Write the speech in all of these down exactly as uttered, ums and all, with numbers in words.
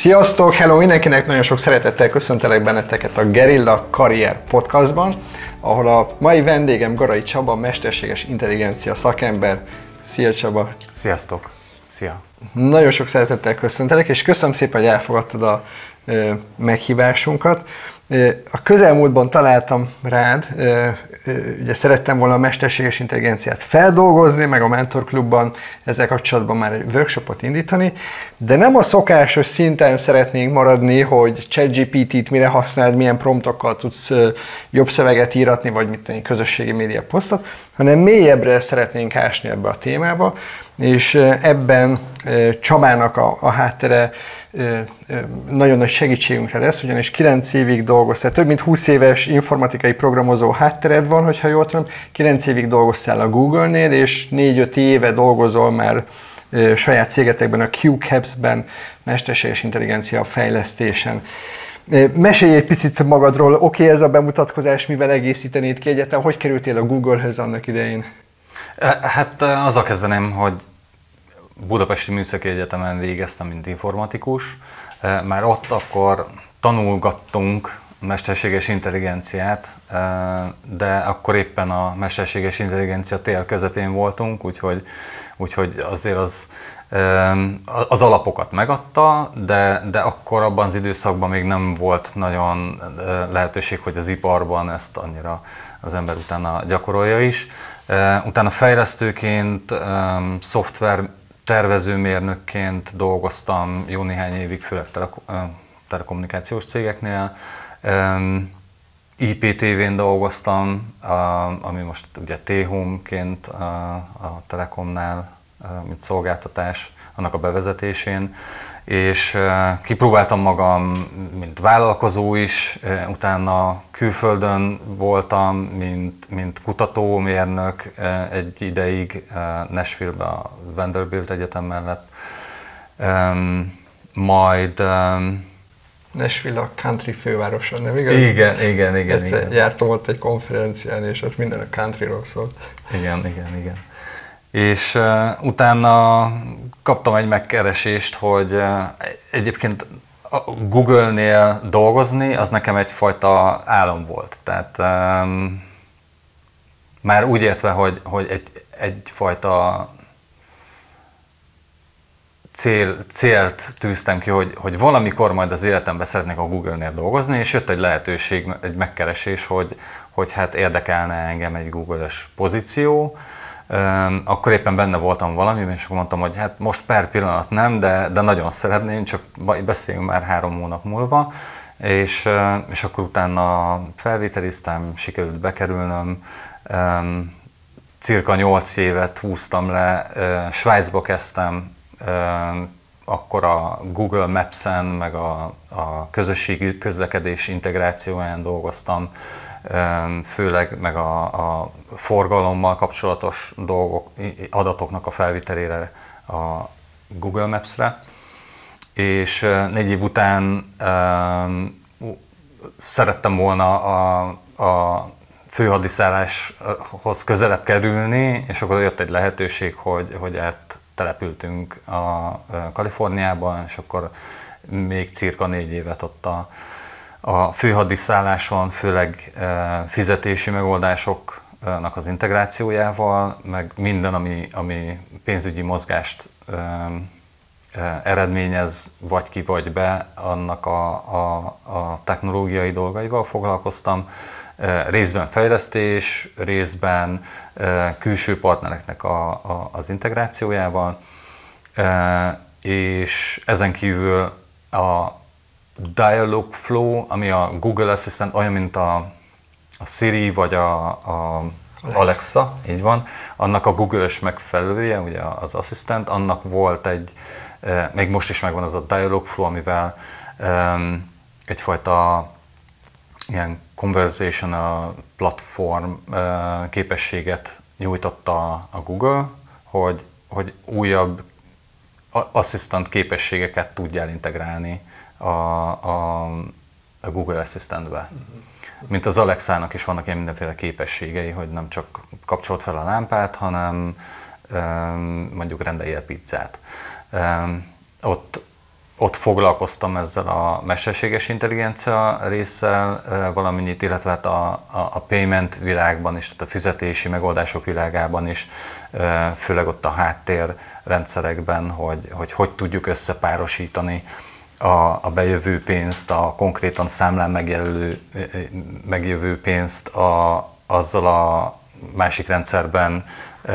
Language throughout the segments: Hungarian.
Sziasztok, hello mindenkinek, nagyon sok szeretettel köszöntelek benneteket a Guerilla Karrier Podcastban, ahol a mai vendégem Garai Csaba, mesterséges intelligencia szakember. Szia Csaba! Sziasztok! Szia! Nagyon sok szeretettel köszöntelek, és köszönöm szépen, hogy elfogadtad a ö, meghívásunkat. A közelmúltban találtam rád, ugye szerettem volna a mesterséges intelligenciát feldolgozni, meg a Mentor Klubban ezzel kapcsolatban már egy workshopot indítani, de nem a szokásos szinten szeretnénk maradni, hogy ChatGPT-t mire használd, milyen promptokkal tudsz jobb szöveget íratni, vagy mit tenni, közösségi média posztot, hanem mélyebbre szeretnénk ásni ebbe a témába, és ebben Csabának a, a háttere nagyon nagy segítségünkre lesz, ugyanis kilenc évig dolgoztál, több mint húsz éves informatikai programozó háttered van, hogyha jól tudom, kilenc évig dolgoztál a Google-nél, és négy-öt éve dolgozol már saját cégetekben, a Q Caps-ben, mesterséges intelligencia fejlesztésen. Mesélj egy picit magadról, oké, okay, ez a bemutatkozás, mivel egészítenéd ki egyetem, hogy kerültél a Google-höz annak idején? Hát azzal kezdeném, hogy Budapesti Műszaki Egyetemen végeztem, mint informatikus. Már ott akkor tanulgattunk mesterséges intelligenciát, de akkor éppen a mesterséges intelligencia tél közepén voltunk, úgyhogy, úgyhogy azért az, az alapokat megadta, de, de akkor abban az időszakban még nem volt nagyon lehetőség, hogy az iparban ezt annyira az ember utána gyakorolja is. Utána fejlesztőként, szoftver tervezőmérnökként dolgoztam jó néhány évig, főleg telekommunikációs cégeknél. I P T V-n dolgoztam, ami most ugye T-Home-ként a Telekomnál, mint szolgáltatás, annak a bevezetésén, és kipróbáltam magam, mint vállalkozó is, utána külföldön voltam, mint, mint kutatómérnök egy ideig Nashville-ben a Vanderbilt Egyetem mellett, majd... Nashville a country fővárosa, nem igaz? Igen, igen, igen. Egyszer igen. jártam ott egy konferencián, és ott minden a countryról szólt. Igen, igen, igen. És uh, utána kaptam egy megkeresést, hogy uh, egyébként a Google-nél dolgozni, az nekem egyfajta álom volt. Tehát um, már úgy értve, hogy, hogy egy, egyfajta cél, célt tűztem ki, hogy, hogy valamikor majd az életemben szeretnék a Google-nél dolgozni, és jött egy lehetőség, egy megkeresés, hogy, hogy hát érdekelne engem egy Google-es pozíció. Akkor éppen benne voltam valami, és akkor mondtam, hogy hát most per pillanat nem, de, de nagyon szeretném, csak beszéljünk már három hónap múlva, és, és akkor utána felvételiztem, sikerült bekerülnöm, cirka nyolc évet húztam le, Svájcba kezdtem, akkor a Google Maps-en, meg a, a közösségi közlekedés integrációján dolgoztam, főleg meg a, a forgalommal kapcsolatos dolgok, adatoknak a felvitelére a Google Maps-re, és négy év után um, szerettem volna a, a főhadiszálláshoz közelebb kerülni, és akkor jött egy lehetőség, hogy, hogy áttelepültünk a Kaliforniába, és akkor még cirka négy évet ott a a főhadiszálláson, főleg fizetési megoldásoknak az integrációjával, meg minden, ami, ami pénzügyi mozgást eredményez, vagy ki vagy be, annak a, a, a technológiai dolgaival foglalkoztam. Részben fejlesztés, részben külső partnereknek a, a, az integrációjával, és ezen kívül a Dialogflow, ami a Google Assistant, olyan, mint a, a Siri vagy a, a Alexa, így van, annak a Google-ös megfelelője, ugye az Assistant, annak volt egy, még most is megvan az a Dialogflow, amivel um, egyfajta ilyen conversational platform uh, képességet nyújtotta a Google, hogy, hogy újabb asszisztant képességeket tudjál integrálni A, a, a Google Assistantbe. Mint az Alexának is vannak ilyen mindenféle képességei, hogy nem csak kapcsolt fel a lámpát, hanem um, mondjuk rendelj el pizzát. Um, ott ott foglalkoztam ezzel a mesterséges intelligencia résszel valamennyit, illetve hát a, a, a payment világban is, tehát a fizetési megoldások világában is, főleg ott a háttérrendszerekben, hogy hogy, hogy tudjuk összepárosítani a, a bejövő pénzt, a konkrétan számlán megjelölő, megjövő pénzt a, azzal a másik rendszerben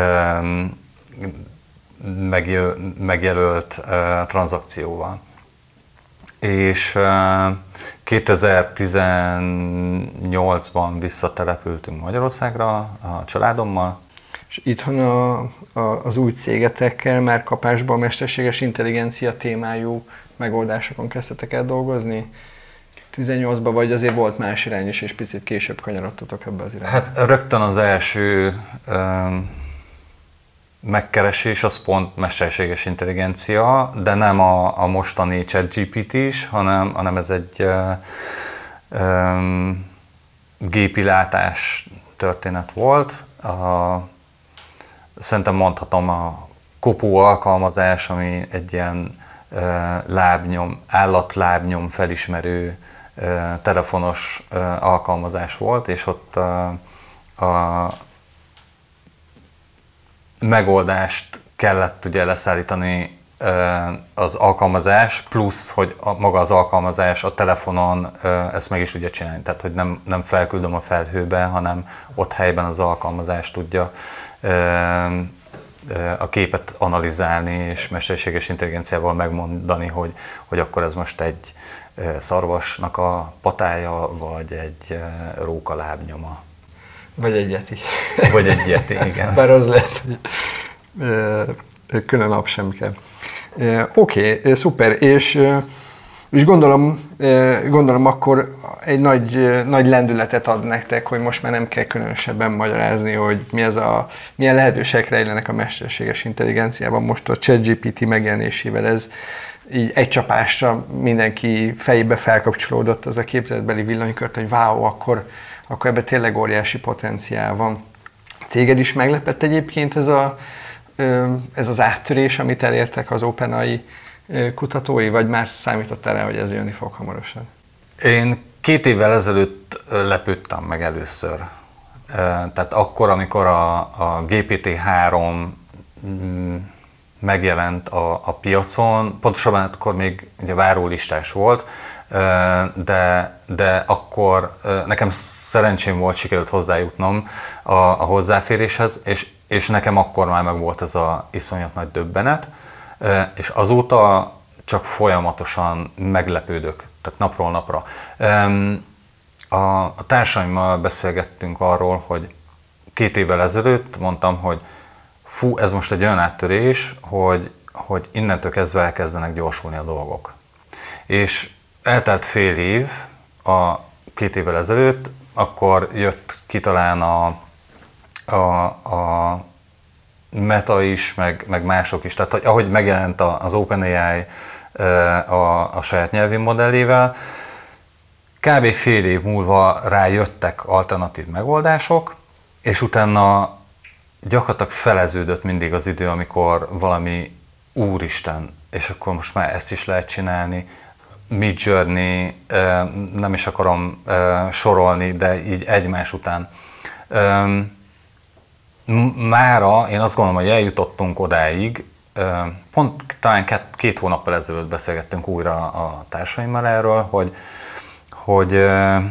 megjelölt tranzakcióval. És kétezer-tizennyolcban visszatelepültünk Magyarországra a családommal. És itthon a, a, az új cégetekkel már kapásban a mesterséges intelligencia témájú megoldásokon kezdtetek el dolgozni? tizennyolcban, vagy azért volt más irány is, és picit később kanyarodtatok ebbe az irányba? Hát rögtön az első um, megkeresés az pont mesterséges intelligencia, de nem a, a mostani ChatGPT is, hanem, hanem ez egy uh, um, gépilátás történet volt. A, szerintem mondhatom a Kopó alkalmazás, ami egy ilyen uh, lábnyom, állatlábnyom felismerő uh, telefonos uh, alkalmazás volt, és ott uh, a megoldást kellett ugye leszállítani az alkalmazás, plusz, hogy a, maga az alkalmazás a telefonon ezt meg is tudja csinálni. Tehát, hogy nem, nem felküldöm a felhőbe, hanem ott helyben az alkalmazás tudja a képet analizálni, és mesterséges intelligenciával megmondani, hogy, hogy akkor ez most egy szarvasnak a patája, vagy egy róka lábnyoma. Vagy egy yeti. Vagy egy yeti, igen. Bár az lehet, hogy külön nap sem kell. Oké, okay, szuper, és, és gondolom, gondolom akkor egy nagy, nagy lendületet ad nektek, hogy most már nem kell különösebben magyarázni, hogy mi ez a, milyen lehetőségek rejlenek a mesterséges intelligenciában. Most a ChatGPT megjelenésével ez így egy csapásra mindenki fejébe felkapcsolódott az a képzeletbeli villanykört, hogy wow, akkor akkor ebben tényleg óriási potenciál van. Téged is meglepett egyébként ez, a, ez az áttörés, amit elértek az OpenAI kutatói, vagy már számítottál rá, hogy ez jönni fog hamarosan? Én két évvel ezelőtt lepődtem meg először. Tehát akkor, amikor a, a gé pé té három megjelent a, a piacon, pontosabban akkor még ugye várólistás volt, de, de akkor nekem szerencsém volt, sikerült hozzájutnom a, a hozzáféréshez, és, és nekem akkor már meg volt ez az iszonyat nagy döbbenet, és azóta csak folyamatosan meglepődök, tehát napról napra. A, a társaimmal beszélgettünk arról, hogy két évvel ezelőtt mondtam, hogy fú, ez most egy olyan áttörés, hogy, hogy innentől kezdve elkezdenek gyorsulni a dolgok. És eltelt fél év, a két évvel ezelőtt, akkor jött ki talán a, a, a Meta is, meg, meg mások is. Tehát ahogy megjelent az OpenAI a, a saját nyelvi modellével, kb. Fél év múlva rájöttek alternatív megoldások, és utána gyakorlatilag feleződött mindig az idő, amikor valami úristen, és akkor most már ezt is lehet csinálni. Midjourney, nem is akarom sorolni, de így egymás után. Mára én azt gondolom, hogy eljutottunk odáig, pont talán két, két hónappal ezelőtt beszélgettünk újra a társaimmal erről, hogy, hogy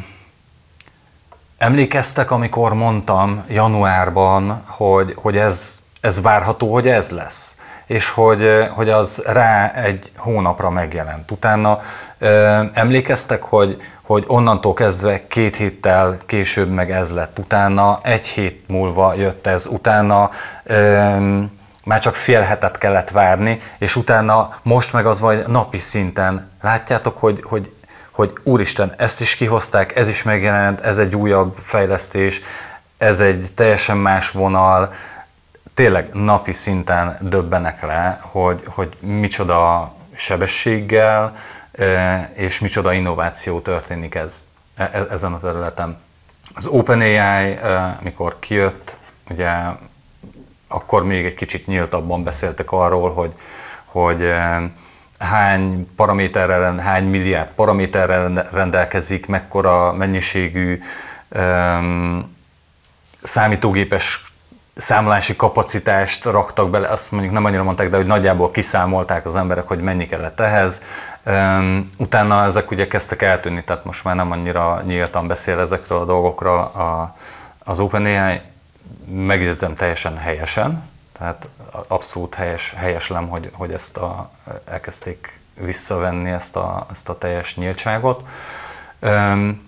emlékeztek, amikor mondtam januárban, hogy, hogy ez, ez várható, hogy ez lesz, és hogy, hogy az rá egy hónapra megjelent. Utána ö, emlékeztek, hogy, hogy onnantól kezdve két héttel később meg ez lett, utána egy hét múlva jött ez, utána ö, már csak fél hetet kellett várni, és utána most meg az vagy napi szinten. Látjátok, hogy, hogy, hogy úristen, ezt is kihozták, ez is megjelent, ez egy újabb fejlesztés, ez egy teljesen más vonal. Tényleg napi szinten döbbenek le, hogy, hogy micsoda sebességgel és micsoda innováció történik ez, ezen a területen. Az OpenAI, mikor kijött, ugye akkor még egy kicsit nyíltabban beszéltek arról, hogy, hogy hány paraméterrel, hány milliárd paraméterrel rendelkezik, mekkora mennyiségű um, számítógépes számlási kapacitást raktak bele, azt mondjuk nem annyira mondták, de hogy nagyjából kiszámolták az emberek, hogy mennyi kellett ehhez. Um, utána ezek ugye kezdtek eltűnni, tehát most már nem annyira nyíltan beszél ezekről a dolgokról a, az OpenAI, megjegyzem teljesen helyesen, tehát abszolút helyes, helyeslem, hogy, hogy ezt a, elkezdték visszavenni ezt a, ezt a teljes nyíltságot. Um,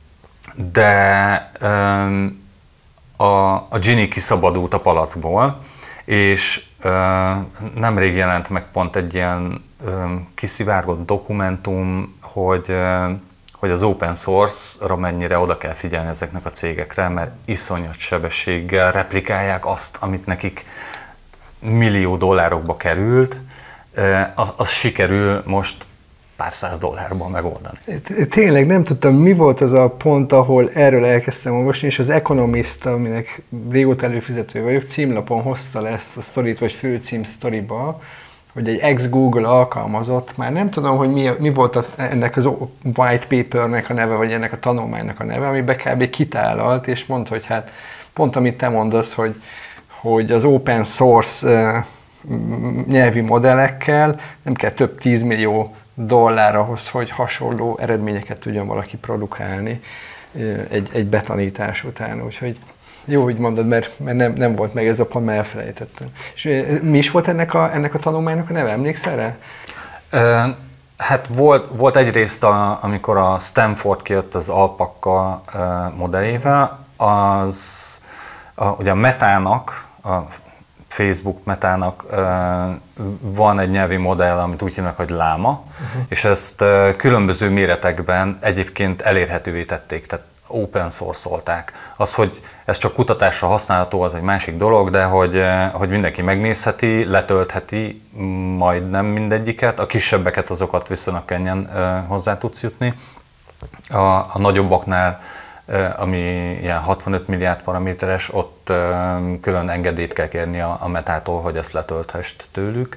de um, A, a Gini kiszabadult a palackból, és uh, nemrég jelent meg pont egy ilyen um, kiszivárgott dokumentum, hogy, uh, hogy az open source-ra mennyire oda kell figyelni ezeknek a cégekre, mert iszonyat sebességgel replikálják azt, amit nekik millió dollárokba került, uh, az sikerül most pár száz dollárban megoldani. Tényleg nem tudtam, mi volt az a pont, ahol erről elkezdtem olvasni, és az Economist, aminek régóta előfizető vagyok, címlapon hozta le ezt a sztorit, vagy főcím sztoriba, hogy egy ex-Google alkalmazott, már nem tudom, hogy mi, mi volt a, ennek az white papernek a neve, vagy ennek a tanulmánynak a neve, amiben kb. Kitálalt, és mondta, hogy hát pont amit te mondasz, hogy, hogy az open source uh, nyelvi modellekkel nem kell több tízmillió dollár ahhoz, hogy hasonló eredményeket tudjon valaki produkálni egy, egy betanítás után. Úgyhogy jó, hogy mondod, mert, mert nem, nem volt meg ez a pont, mert elfelejtettem. És mi is volt ennek a, ennek a tanulmánynak a neve? Emlékszel rá? Uh, hát volt, volt egyrészt, a, amikor a Stanford kijött az Alpaca uh, modellével, az a, ugye a Metának, a Facebook Metának uh, van egy nyelvi modell, amit úgy hívnak, hogy Llama, uh-huh. és ezt uh, különböző méretekben egyébként elérhetővé tették, tehát open source-olták. Az, hogy ez csak kutatásra használható, az egy másik dolog, de hogy, uh, hogy mindenki megnézheti, letöltheti majdnem mindegyiket, a kisebbeket azokat viszonylag könnyen uh, hozzá tudsz jutni. A, a nagyobbaknál, ami ilyen hatvanöt milliárd paraméteres, ott külön engedélyt kell kérni a, a Metától, hogy ezt letölthessd tőlük.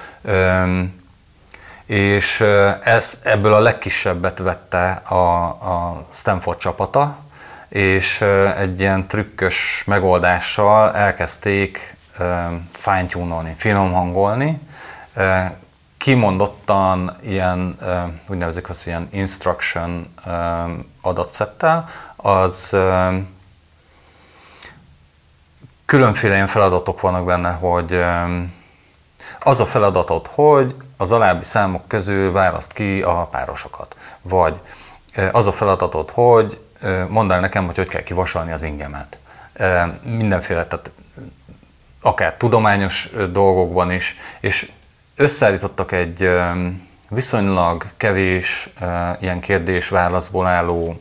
És ez, ebből a legkisebbet vette a, a Stanford csapata, és egy ilyen trükkös megoldással elkezdték fine-tune-olni, finomhangolni, kimondottan ilyen, úgy nevezik azt, ilyen instruction adatszettel, az különféle ilyen feladatok vannak benne, hogy az a feladatod, hogy az alábbi számok közül választ ki a párosokat. Vagy az a feladatod, hogy mondd el nekem, hogy hogy kell kivasalni az ingemet. Mindenféle, tehát akár tudományos dolgokban is, és összeállítottak egy viszonylag kevés ilyen kérdés-válaszból álló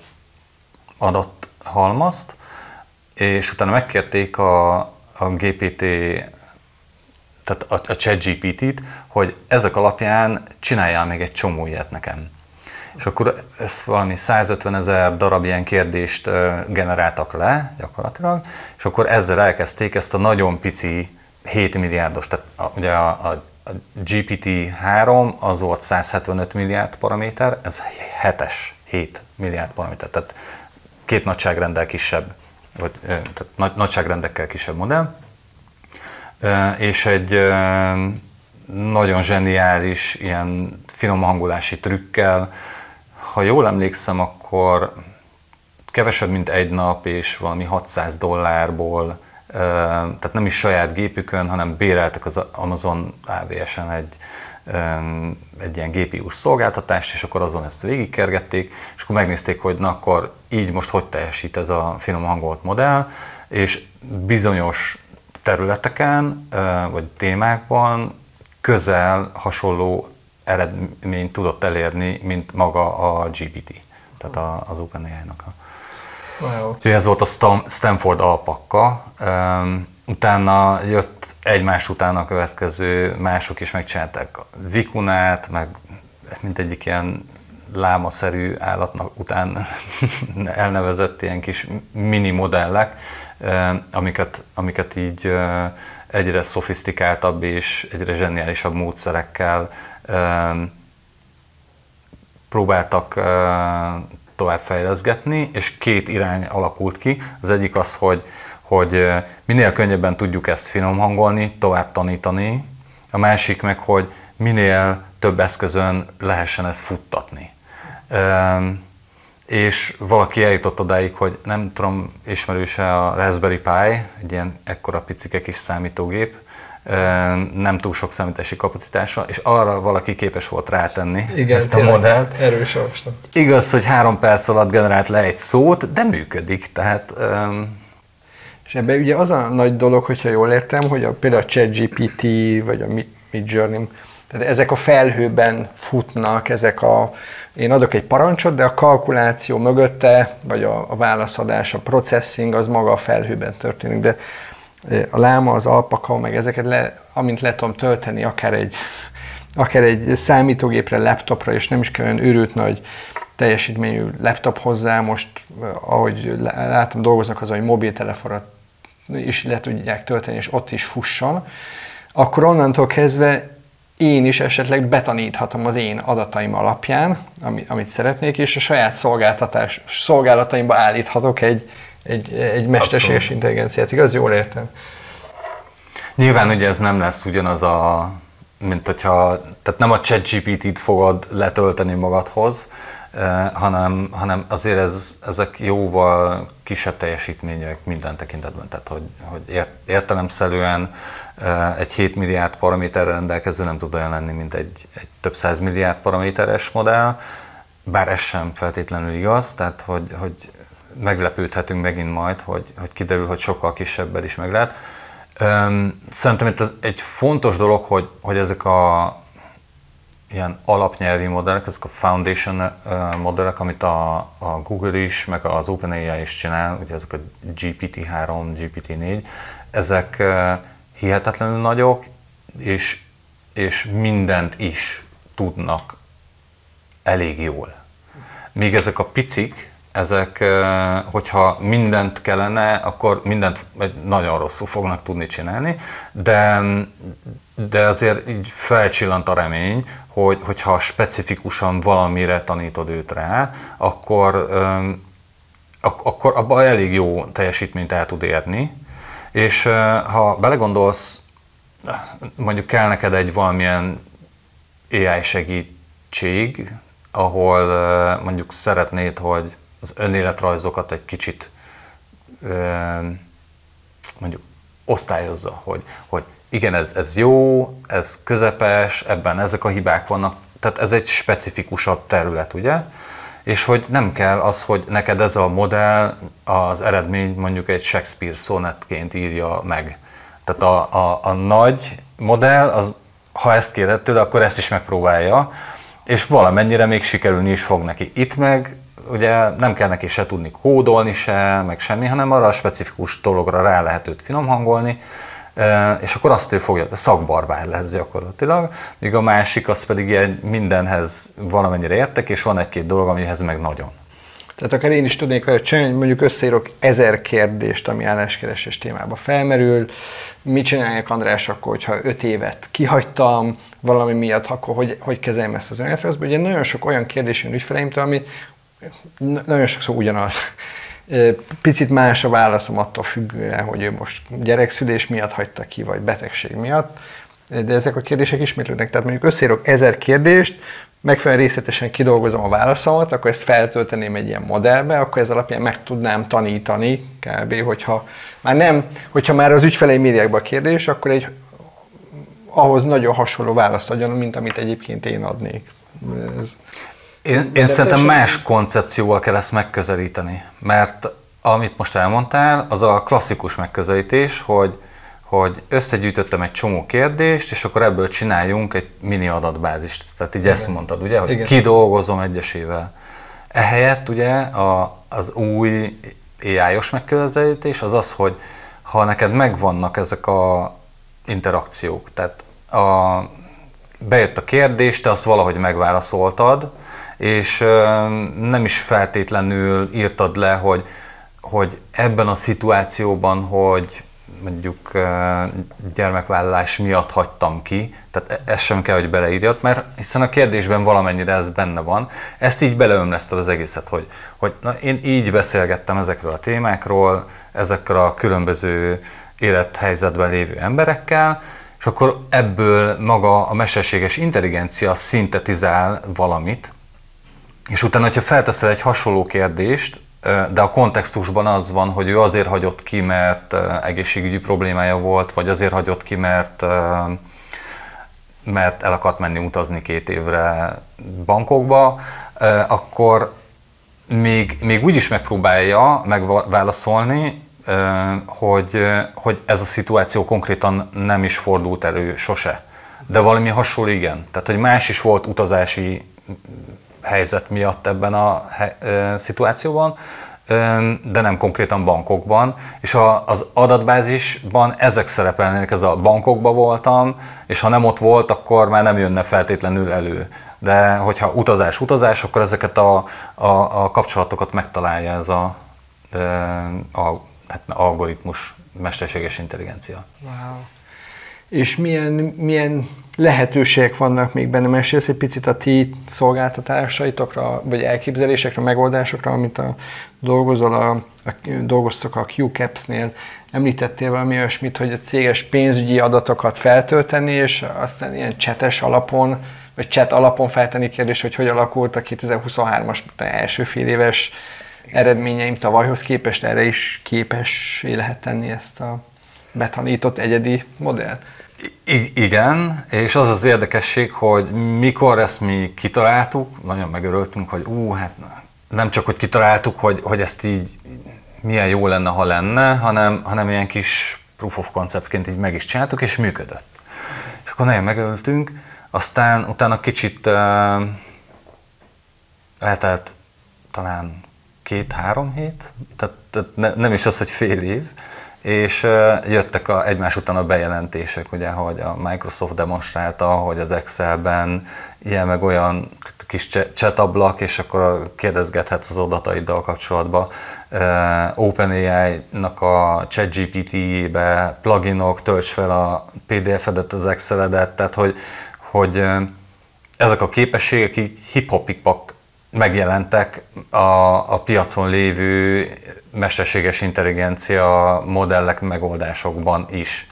adathalmazt, és utána megkérték a, a gé pé té, tehát a, a ChatGPT-t, hogy ezek alapján csináljál még egy csomó ilyet nekem. És akkor ez valami százötvenezer darab ilyen kérdést generáltak le gyakorlatilag, és akkor ezzel elkezdték ezt a nagyon pici hét milliárdos, tehát a, ugye a, a A gé pé té három az volt száz hetvenöt milliárd paraméter, ez hetes, hét milliárd paraméter, tehát két nagyságrendel kisebb, vagy tehát nagy, nagyságrendekkel kisebb modell, és egy nagyon zseniális, ilyen finom hangolási trükkel, ha jól emlékszem, akkor kevesebb, mint egy nap és valami hatszáz dollárból, tehát nem is saját gépükön, hanem béreltek az Amazon á vé es-en egy, egy ilyen gé pé u-s szolgáltatást, és akkor azon ezt végigkergették, és akkor megnézték, hogy na akkor így most hogy teljesít ez a finom hangolt modell, és bizonyos területeken vagy témákban közel hasonló eredményt tudott elérni, mint maga a gé pé té, tehát az OpenAI-nak a. Wow. Úgyhogy ez volt a Stanford Alpaca, utána jött egymás után a következő, mások is megcsinálták a Vicunát, meg mindegyik ilyen lámaszerű állatnak után elnevezett ilyen kis mini modellek, amiket, amiket így egyre szofisztikáltabb és egyre zseniálisabb módszerekkel próbáltak továbbfejleszgetni, és két irány alakult ki. Az egyik az, hogy, hogy minél könnyebben tudjuk ezt finom hangolni, tovább tanítani. A másik meg, hogy minél több eszközön lehessen ezt futtatni. És valaki eljutott odáig, hogy nem tudom, ismerőse a Raspberry Pi, egy ilyen ekkora picike kis számítógép, nem túl sok számítási kapacitása, és arra valaki képes volt rátenni igen, ezt a modellt. Erős olvastam. Igaz, hogy három perc alatt generált le egy szót, de működik, tehát... Um... És ebben ugye az a nagy dolog, hogyha jól értem, hogy a, például a ChatGPT, vagy a Midjourney, tehát ezek a felhőben futnak, ezek a... Én adok egy parancsot, de a kalkuláció mögötte, vagy a, a válaszadás, a processing, az maga a felhőben történik, de a láma, az alpaka, meg ezeket, le, amint le tudom tölteni, akár egy, akár egy számítógépre, laptopra, és nem is kell olyan őrült nagy teljesítményű laptop hozzá, most ahogy látom, dolgoznak azon, hogy mobiltelefonra is le tudják tölteni, és ott is fusson, akkor onnantól kezdve én is esetleg betaníthatom az én adataim alapján, amit szeretnék, és a saját szolgáltatás, szolgálataimba állíthatok egy, egy, egy mesterséges Abszolút. Intelligenciát. Igaz? Jól értem? Nyilván ugye ez nem lesz ugyanaz a, mint hogyha, tehát nem a ChatGPT-t fogod letölteni magadhoz, eh, hanem, hanem azért ez, ezek jóval kisebb teljesítmények minden tekintetben. Tehát, hogy, hogy értelemszerűen eh, egy hét milliárd paraméterre rendelkező nem tud olyan lenni, mint egy, egy több száz milliárd paraméteres modell, bár ez sem feltétlenül igaz, tehát hogy, hogy meglepődhetünk megint majd, hogy, hogy kiderül, hogy sokkal kisebbel is meg lehet. Szerintem itt egy fontos dolog, hogy, hogy ezek a ilyen alapnyelvi modellek, ezek a foundation modellek, amit a, a Google is, meg az OpenAI is csinál, ugye ezek a G P T három, G P T négy, ezek hihetetlenül nagyok, és, és mindent is tudnak elég jól. Míg ezek a picik, ezek, hogyha mindent kellene, akkor mindent nagyon rosszul fognak tudni csinálni, de, de azért így felcsillant a remény, hogy, hogyha specifikusan valamire tanítod őt rá, akkor, akkor abban elég jó teljesítményt el tud érni, és ha belegondolsz, mondjuk kell neked egy valamilyen á i segítség, ahol mondjuk szeretnéd, hogy az önéletrajzokat egy kicsit mondjuk osztályozza, hogy, hogy igen, ez, ez jó, ez közepes, ebben ezek a hibák vannak, tehát ez egy specifikusabb terület, ugye? És hogy nem kell az, hogy neked ez a modell az eredmény mondjuk egy Shakespeare szonetként írja meg. Tehát a, a, a nagy modell, az, ha ezt kéred tőle, akkor ezt is megpróbálja, és valamennyire még sikerülni is fog neki. Itt meg ugye nem kell neki se tudni kódolni se, meg semmi, hanem arra a specifikus dologra rá lehet őt finom hangolni, és akkor azt ő fogja, szakbarbár lesz gyakorlatilag, míg a másik az pedig ilyen mindenhez valamennyire értek, és van egy-két dolog, amihez meg nagyon. Tehát akár én is tudnék vele csinálni, mondjuk összeírok ezer kérdést, ami álláskeresés témában felmerül, mit csináljak András akkor, hogyha öt évet kihagytam valami miatt, akkor hogy, hogy kezeljem ezt az önéletrajzba. Ugye nagyon sok olyan kérdés jön ügyfeleimtől, ami nagyon sokszor ugyanaz. Picit más a válaszom attól függően, hogy ő most gyerekszülés miatt hagyta ki, vagy betegség miatt, de ezek a kérdések ismétlődnek. Tehát mondjuk összeírok ezer kérdést, megfelelően részletesen kidolgozom a válaszomat, akkor ezt feltölteném egy ilyen modellbe, akkor ez alapján meg tudnám tanítani kb. Hogyha már nem, hogyha már az ügyfeleim írják be a kérdést, akkor egy ahhoz nagyon hasonló választ adjon, mint amit egyébként én adnék. Ez... Én, én szerintem más koncepcióval kell ezt megközelíteni, mert amit most elmondtál, az a klasszikus megközelítés, hogy, hogy összegyűjtöttem egy csomó kérdést, és akkor ebből csináljunk egy mini adatbázist. Tehát így igen. Ezt mondtad, ugye, hogy igen. Kidolgozom egyesével. Ehelyett ugye a, az új á i-os megközelítés az az, hogy ha neked megvannak ezek a interakciók, tehát a, bejött a kérdés, te azt valahogy megválaszoltad, és nem is feltétlenül írtad le, hogy, hogy ebben a szituációban, hogy mondjuk gyermekvállalás miatt hagytam ki, tehát ez sem kell, hogy beleírjad, mert hiszen a kérdésben valamennyire ez benne van. Ezt így beleömleszted az egészet, hogy, hogy na, én így beszélgettem ezekről a témákról, ezekkel a különböző élethelyzetben lévő emberekkel, és akkor ebből maga a mesterséges intelligencia szintetizál valamit, és utána, hogyha felteszel egy hasonló kérdést, de a kontextusban az van, hogy ő azért hagyott ki, mert egészségügyi problémája volt, vagy azért hagyott ki, mert, mert el akart menni utazni két évre bankokba, akkor még, még úgy is megpróbálja megválaszolni, hogy, hogy ez a szituáció konkrétan nem is fordult elő sose. De valami hasonló igen. Tehát, hogy más is volt utazási helyzet miatt ebben a szituációban, de nem konkrétan bankokban, és az adatbázisban ezek szerepelnének, ez a bankokban voltam, és ha nem ott volt, akkor már nem jönne feltétlenül elő. De hogyha utazás, utazás, akkor ezeket a, a, a kapcsolatokat megtalálja ez a, a hát, algoritmus, mesterséges intelligencia. Wow. És milyen, milyen lehetőségek vannak még benne? Mesélsz egy picit a ti szolgáltatásaitokra, vagy elképzelésekre, megoldásokra, amit a, dolgozol a, a, dolgoztok a Q Caps-nél. Említettél valami olyasmit, hogy a céges pénzügyi adatokat feltölteni, és aztán ilyen csetes alapon, vagy chat alapon feltenni kérdés, hogy hogy alakult a kétezer-huszonhármas első fél éves eredményeim tavalyhoz képest, erre is képessé lehet tenni ezt a betanított egyedi modellt? I- igen, és az az érdekesség, hogy mikor ezt mi kitaláltuk, nagyon megörültünk, hogy ú, hát nem csak, hogy kitaláltuk, hogy, hogy ezt így milyen jó lenne, ha lenne, hanem, hanem ilyen kis proof of conceptként így meg is csináltuk, és működött. És akkor nagyon megörültünk, aztán utána kicsit uh, eltelt talán két-három hét, tehát, tehát ne, nem is az, hogy fél év, és uh, jöttek a, egymás után a bejelentések, ugye, hogy a Microsoft demonstrálta, hogy az Excelben ilyen meg olyan kis chat ablak, és akkor kérdezgethetsz az adataiddal kapcsolatban. Uh, OpenAI-nak a ChatGPT-jébe pluginok, tölts fel a pé dé ef-edet, az Excel-edet, tehát hogy, hogy uh, ezek a képességek így hip-hop-hip-pak megjelentek a, a piacon lévő mesterséges intelligencia modellek, megoldásokban is.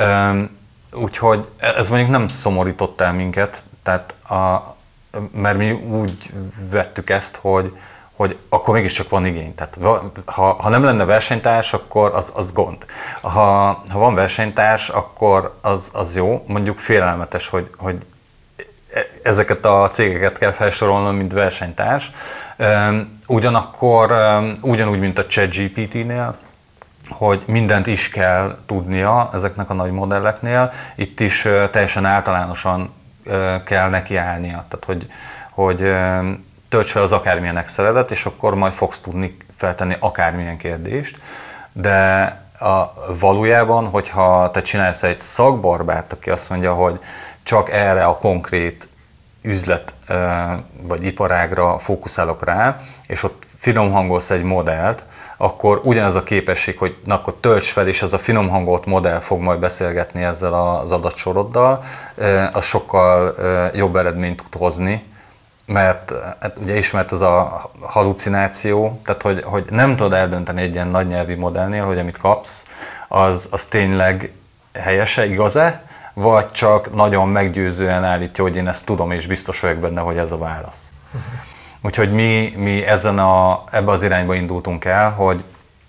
Úgyhogy ez mondjuk nem szomorított el minket, tehát a, mert mi úgy vettük ezt, hogy, hogy akkor mégiscsak van igény. Tehát ha, ha nem lenne versenytárs, akkor az, az gond. Ha, ha van versenytárs, akkor az, az jó. Mondjuk félelmetes, hogy, hogy ezeket a cégeket kell felsorolnom, mint versenytárs. Ugyanakkor ugyanúgy, mint a ChatGPT-nél, hogy mindent is kell tudnia ezeknek a nagy modelleknél, itt is teljesen általánosan kell nekiállnia. Tehát, hogy, hogy tölts fel az akármilyen Excel-edet, és akkor majd fogsz tudni feltenni akármilyen kérdést. De a, valójában, hogyha te csinálsz egy szakbarbárt, aki azt mondja, hogy csak erre a konkrét üzlet vagy iparágra fókuszálok rá, és ott finomhangolsz egy modellt, akkor ugyanez a képesség, hogy na, akkor tölts fel, és ez a finomhangolt modell fog majd beszélgetni ezzel az adatsoroddal, az sokkal jobb eredményt tud hozni, mert hát ugye ismert ez a halucináció, tehát hogy, hogy nem tudod eldönteni egy ilyen nagy nyelvi modellnél, hogy amit kapsz, az, az tényleg helyese, igaz-e, vagy csak nagyon meggyőzően állítja, hogy én ezt tudom, és biztos vagyok benne, hogy ez a válasz. Uh-huh. Úgyhogy mi, mi ezen a, ebbe az irányba indultunk el, hogy,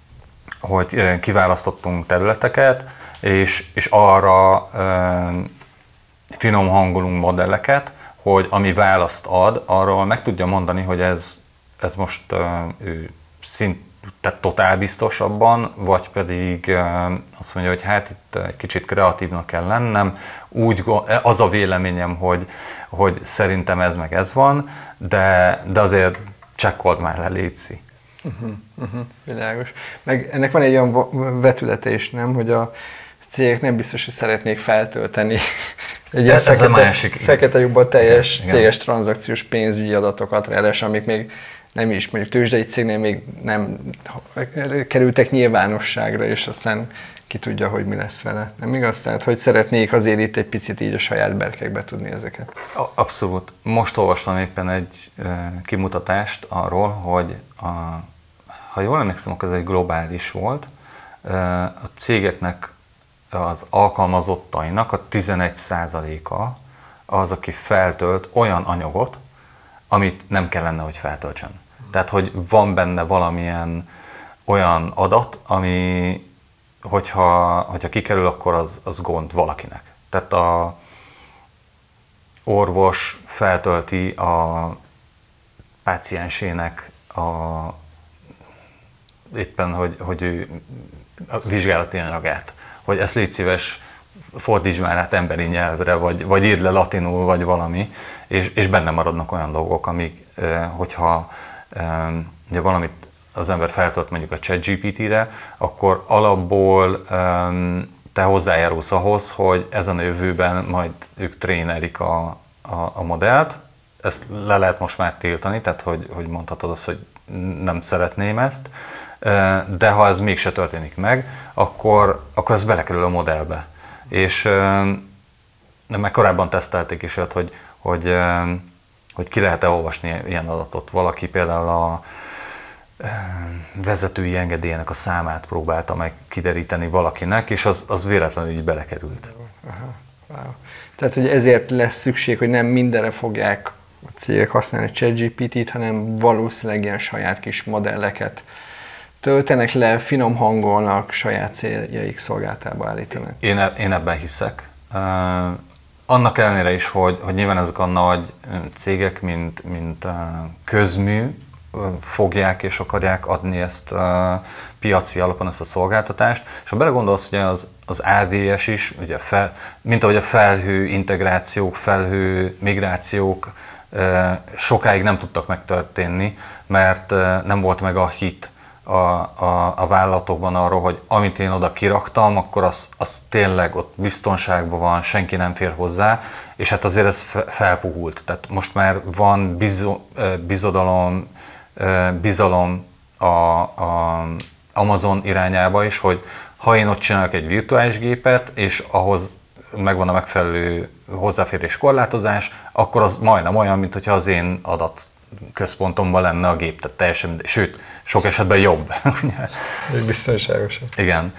hogy kiválasztottunk területeket, és, és arra e, finom hangolunk modelleket, hogy ami választ ad, arról meg tudja mondani, hogy ez, ez most e, ő szint, tehát totál biztos abban, vagy pedig azt mondja, hogy hát itt egy kicsit kreatívnak kell lennem, úgy, az a véleményem, hogy, hogy szerintem ez meg ez van, de, de azért csekkold már le, létszi. Uh-huh, uh-huh, világos. Meg ennek van egy olyan vetülete is, nem, hogy a cégek nem biztos, hogy szeretnék feltölteni egy ilyen fekete, fekete lyukban teljes igen, céges igen. tranzakciós pénzügyi adatokat, ráadásul amik még nem is, mondjuk tőzsdei cégnél még nem kerültek nyilvánosságra, és aztán ki tudja, hogy mi lesz vele. Nem igaz? Tehát, hogy szeretnék azért itt egy picit így a saját berkekbe tudni ezeket. Abszolút. Most olvastam éppen egy kimutatást arról, hogy a, ha jól emlékszem, akkor ez egy globális volt, a cégeknek az alkalmazottainak a tizenegy százaléka az, aki feltölt olyan anyagot, amit nem kellene, hogy feltöltsön. Tehát, hogy van benne valamilyen olyan adat, ami, hogyha, hogyha kikerül, akkor az, az gond valakinek. Tehát a orvos feltölti a páciensének a, éppen, hogy, hogy ő a vizsgálati anyagát, hogy ezt légy szíves, fordítsd már át emberi nyelvre, vagy, vagy írd le latinul, vagy valami, és, és benne maradnak olyan dolgok, amik, hogyha ugye valamit az ember feltölt mondjuk a ChatGPT-re, akkor alapból te hozzájárulsz ahhoz, hogy ezen a jövőben majd ők trénelik a, a, a modellt. Ezt le lehet most már tiltani, tehát hogy, hogy mondhatod azt, hogy nem szeretném ezt, de ha ez mégse történik meg, akkor, akkor ez belekerül a modellbe. És meg korábban tesztelték is olyat, hogy, hogy, hogy ki lehet-e olvasni ilyen adatot. Valaki például a vezetői engedélyének a számát próbálta meg kideríteni valakinek, és az, az véletlenül így belekerült. Aha, wow. Tehát, hogy ezért lesz szükség, hogy nem mindenre fogják a cégek használni a ChatGPT-t, hanem valószínűleg ilyen saját kis modelleket töltenek le, finom hangolnak, saját céljaik szolgáltába állítanak. Én, én ebben hiszek. Uh, annak ellenére is, hogy, hogy nyilván ezek a nagy cégek, mint, mint uh, közmű, fogják és akarják adni ezt a piaci alapon, ezt a szolgáltatást. És ha belegondolsz, hogy az, az á vé es is, ugye fel, mint ahogy a felhő integrációk, felhő migrációk sokáig nem tudtak megtörténni, mert nem volt meg a hit a, a, a vállalatokban arról, hogy amit én oda kiraktam, akkor az, az tényleg ott biztonságban van, senki nem fér hozzá, és hát azért ez felpuhult. Tehát most már van bizo, bizodalom, bizalom a, a Amazon irányába is, hogy ha én ott csinálok egy virtuális gépet, és ahhoz megvan a megfelelő hozzáférés korlátozás, akkor az majdnem olyan, mint hogyha az én adatközpontomban lenne a gép, tehát teljesen mindegy, sőt, sok esetben jobb. Biztonságosan. Igen.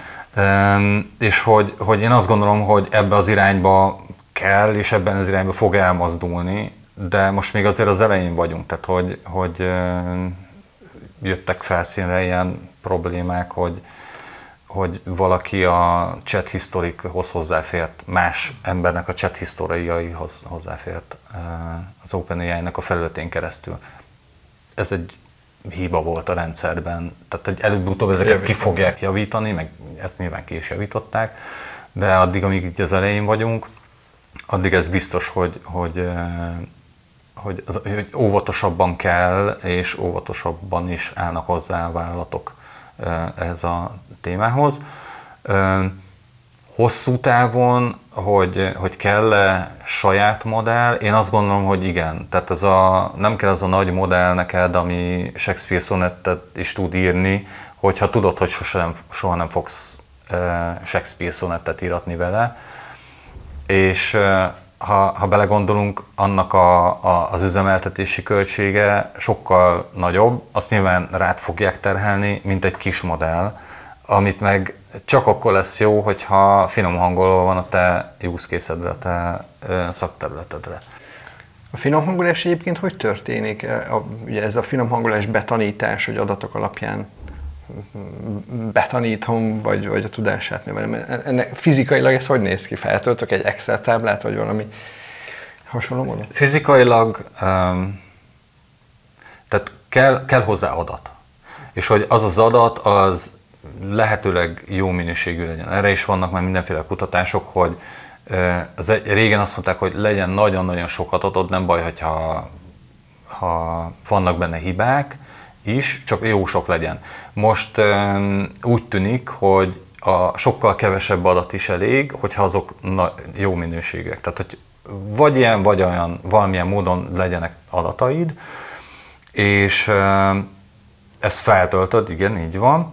És hogy, hogy én azt gondolom, hogy ebbe az irányba kell, és ebben az irányba fog elmozdulni, de most még azért az elején vagyunk, tehát hogy, hogy jöttek felszínre ilyen problémák, hogy, hogy valaki a chat historikhoz hozzáfért, más embernek a chat historiaihoz hozzáfért az OpenAI-nek a felületén keresztül. Ez egy hiba volt a rendszerben, tehát hogy előbb-utóbb ezeket Javítani. ki fogják javítani, meg ezt nyilván ki is javították, de addig, amíg itt az elején vagyunk, addig ez biztos, hogy, hogy Hogy, hogy óvatosabban kell, és óvatosabban is állnak hozzá a vállalatok ehhez a témához. Hosszú távon, hogy, hogy kell-e saját modell, én azt gondolom, hogy igen. Tehát ez a, nem kell az a nagy modell neked, ami Shakespeare szonettet is tud írni, hogyha tudod, hogy sose nem, soha nem fogsz Shakespeare szonettet íratni vele. És Ha, ha belegondolunk, annak a, a, az üzemeltetési költsége sokkal nagyobb, azt nyilván rád fogják terhelni, mint egy kis modell, amit meg csak akkor lesz jó, hogyha finom hangolva van a te use case-edre, a te ö, szakterületedre. A finom hangolás egyébként hogy történik? A, ugye ez a finom hangolás betanítás, hogy adatok alapján betanítom, vagy, vagy a tudását növelem. Ennek fizikailag ez hogy néz ki? Feltöltök egy Excel táblát, vagy valami hasonló módon? Fizikailag, um, tehát kell, kell hozzá adat. És hogy az az adat, az lehetőleg jó minőségű legyen. Erre is vannak már mindenféle kutatások, hogy az egy, régen azt mondták, hogy legyen nagyon-nagyon sok adatot, nem baj, hogyha ha vannak benne hibák is, csak jó sok legyen. Most um, úgy tűnik, hogy a sokkal kevesebb adat is elég, hogyha azok na, jó minőségűek. Tehát, hogy vagy ilyen, vagy olyan, valamilyen módon legyenek adataid, és ezt feltöltöd, igen, így van,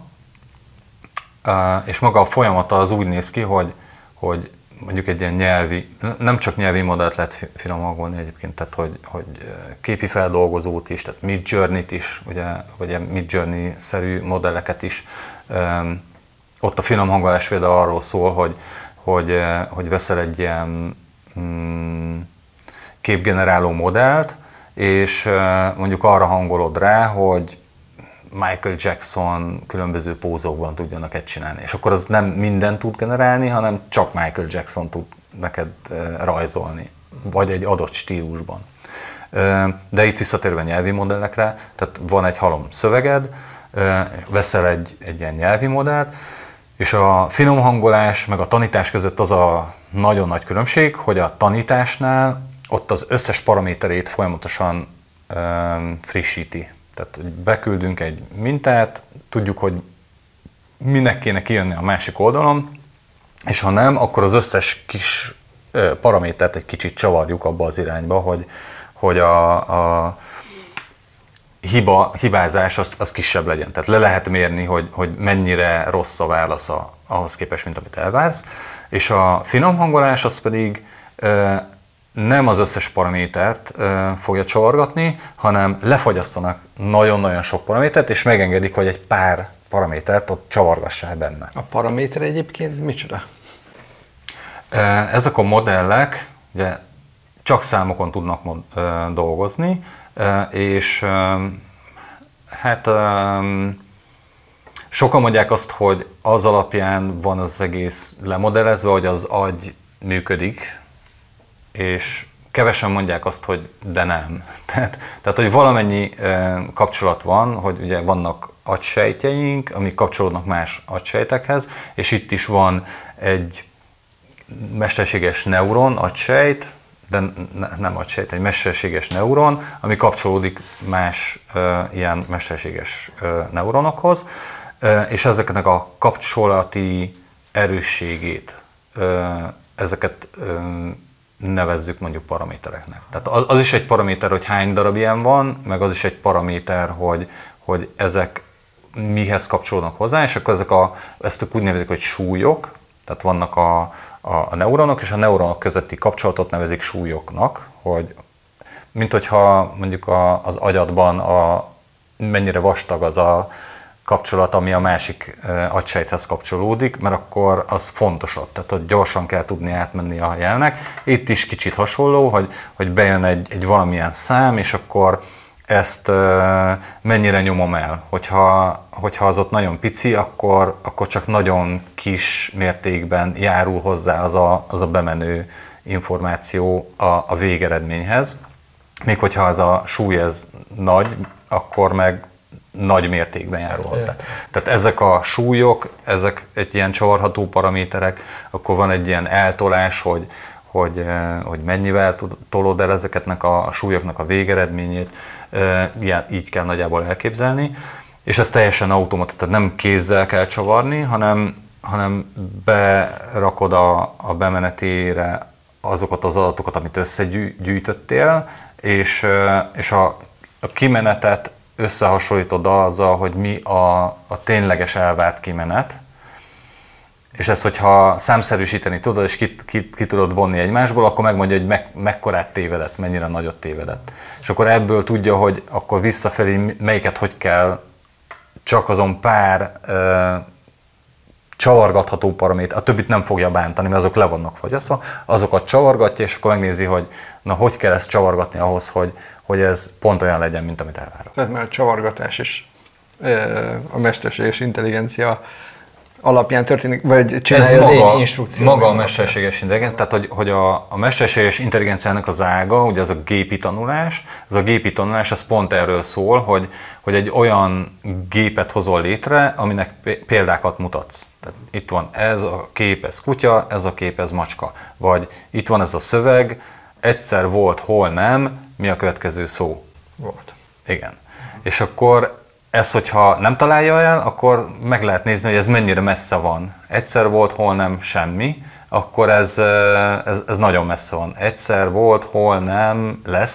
és maga a folyamata az úgy néz ki, hogy, hogy mondjuk egy ilyen nyelvi, nem csak nyelvi modellt lehet finom hangolni egyébként, tehát hogy, hogy képi feldolgozót is, tehát Midjourney-t is, ugye, vagy Midjourney-szerű modelleket is. Ott a finom hangolás például arról szól, hogy, hogy, hogy veszel egy ilyen mm, képgeneráló modellt, és mondjuk arra hangolod rá, hogy Michael Jackson különböző pózokban tudjon neked csinálni. És akkor az nem mindent tud generálni, hanem csak Michael Jackson tud neked rajzolni, vagy egy adott stílusban. De itt visszatérve nyelvi modellekre, tehát van egy halom szöveged, veszel egy, egy ilyen nyelvi modellt, és a finom hangolás meg a tanítás között az a nagyon nagy különbség, hogy a tanításnál ott az összes paraméterét folyamatosan frissíti. Tehát, hogy beküldünk egy mintát, tudjuk, hogy minek kéne kijönni a másik oldalon, és ha nem, akkor az összes kis paramétert egy kicsit csavarjuk abba az irányba, hogy, hogy a, a hiba, hibázás az, az kisebb legyen. Tehát le lehet mérni, hogy, hogy mennyire rossz a válasz ahhoz képest, mint amit elvársz. És a finom hangolás az pedig nem az összes paramétert uh, fogja csavargatni, hanem lefagyasztanak nagyon-nagyon sok paramétert, és megengedik, hogy egy pár paramétert ott csavargassál benne. A paraméter egyébként micsoda? Uh, ezek a modellek ugye, csak számokon tudnak mod, uh, dolgozni, uh, és uh, hát um, sokan mondják azt, hogy az alapján van az egész lemodellezve, hogy az agy működik, és kevesen mondják azt, hogy de nem. Tehát, tehát hogy valamennyi e, kapcsolat van, hogy ugye vannak agysejtjeink, amik kapcsolódnak más agysejtekhez, és itt is van egy mesterséges neuron, agysejt, de ne, nem agysejt, egy mesterséges neuron, ami kapcsolódik más e, ilyen mesterséges e, neuronokhoz, e, és ezeknek a kapcsolati erősségét, e, ezeket e, nevezzük mondjuk paramétereknek. Tehát az, az is egy paraméter, hogy hány darab ilyen van, meg az is egy paraméter, hogy, hogy ezek mihez kapcsolódnak hozzá, és akkor ezek a, ezt úgy nevezik, hogy súlyok, tehát vannak a, a, a neuronok, és a neuronok közötti kapcsolatot nevezik súlyoknak, hogy mint hogyha mondjuk a, az agyadban a, mennyire vastag az a kapcsolat, ami a másik agysejthez kapcsolódik, mert akkor az fontosabb, tehát hogy gyorsan kell tudni átmenni a jelnek. Itt is kicsit hasonló, hogy, hogy bejön egy, egy valamilyen szám, és akkor ezt mennyire nyomom el. Hogyha, hogyha az ott nagyon pici, akkor, akkor csak nagyon kis mértékben járul hozzá az a, az a bemenő információ a, a végeredményhez. Még hogyha az a súly ez nagy, akkor meg nagy mértékben járul hozzá. Tehát ezek a súlyok, ezek egy ilyen csavarható paraméterek, akkor van egy ilyen eltolás, hogy, hogy, hogy mennyivel tolod el ezeketnek a súlyoknak a végeredményét, így kell nagyjából elképzelni, és ez teljesen automata, tehát nem kézzel kell csavarni, hanem, hanem berakod a, a bemenetére azokat az adatokat, amit összegyűjtöttél, és, és a, a kimenetet összehasonlítod azzal, hogy mi a, a tényleges elvárt kimenet, és ezt, hogyha számszerűsíteni tudod, és ki, ki, ki tudod vonni egymásból, akkor megmondja, hogy me, mekkorát tévedett, mennyire nagyot tévedett. És akkor ebből tudja, hogy akkor visszafelé melyiket hogy kell csak azon pár ö, csavargatható paraméter, a többit nem fogja bántani, mert azok le vannak fagyasztva, azokat csavargatja, és akkor megnézi, hogy na, hogy kell ezt csavargatni ahhoz, hogy, hogy ez pont olyan legyen, mint amit elvárok. Tehát mert a csavargatás is a mesterséges intelligencia alapján történik, vagy csinálja ez az maga, én instrukció. Maga a mesterséges intelligencia, tehát hogy, hogy a, a mesterséges intelligenciának az ága, ugye az a gépi tanulás, ez a gépi tanulás az pont erről szól, hogy, hogy egy olyan gépet hozol létre, aminek példákat mutatsz. Tehát itt van ez a kép, ez kutya, ez a kép, ez macska. Vagy itt van ez a szöveg, egyszer volt, hol nem, mi a következő szó? Volt. Igen. És akkor ez, hogyha nem találja el, akkor meg lehet nézni, hogy ez mennyire messze van. Egyszer volt, hol nem, semmi, akkor ez, ez, ez nagyon messze van. Egyszer volt, hol nem, lesz,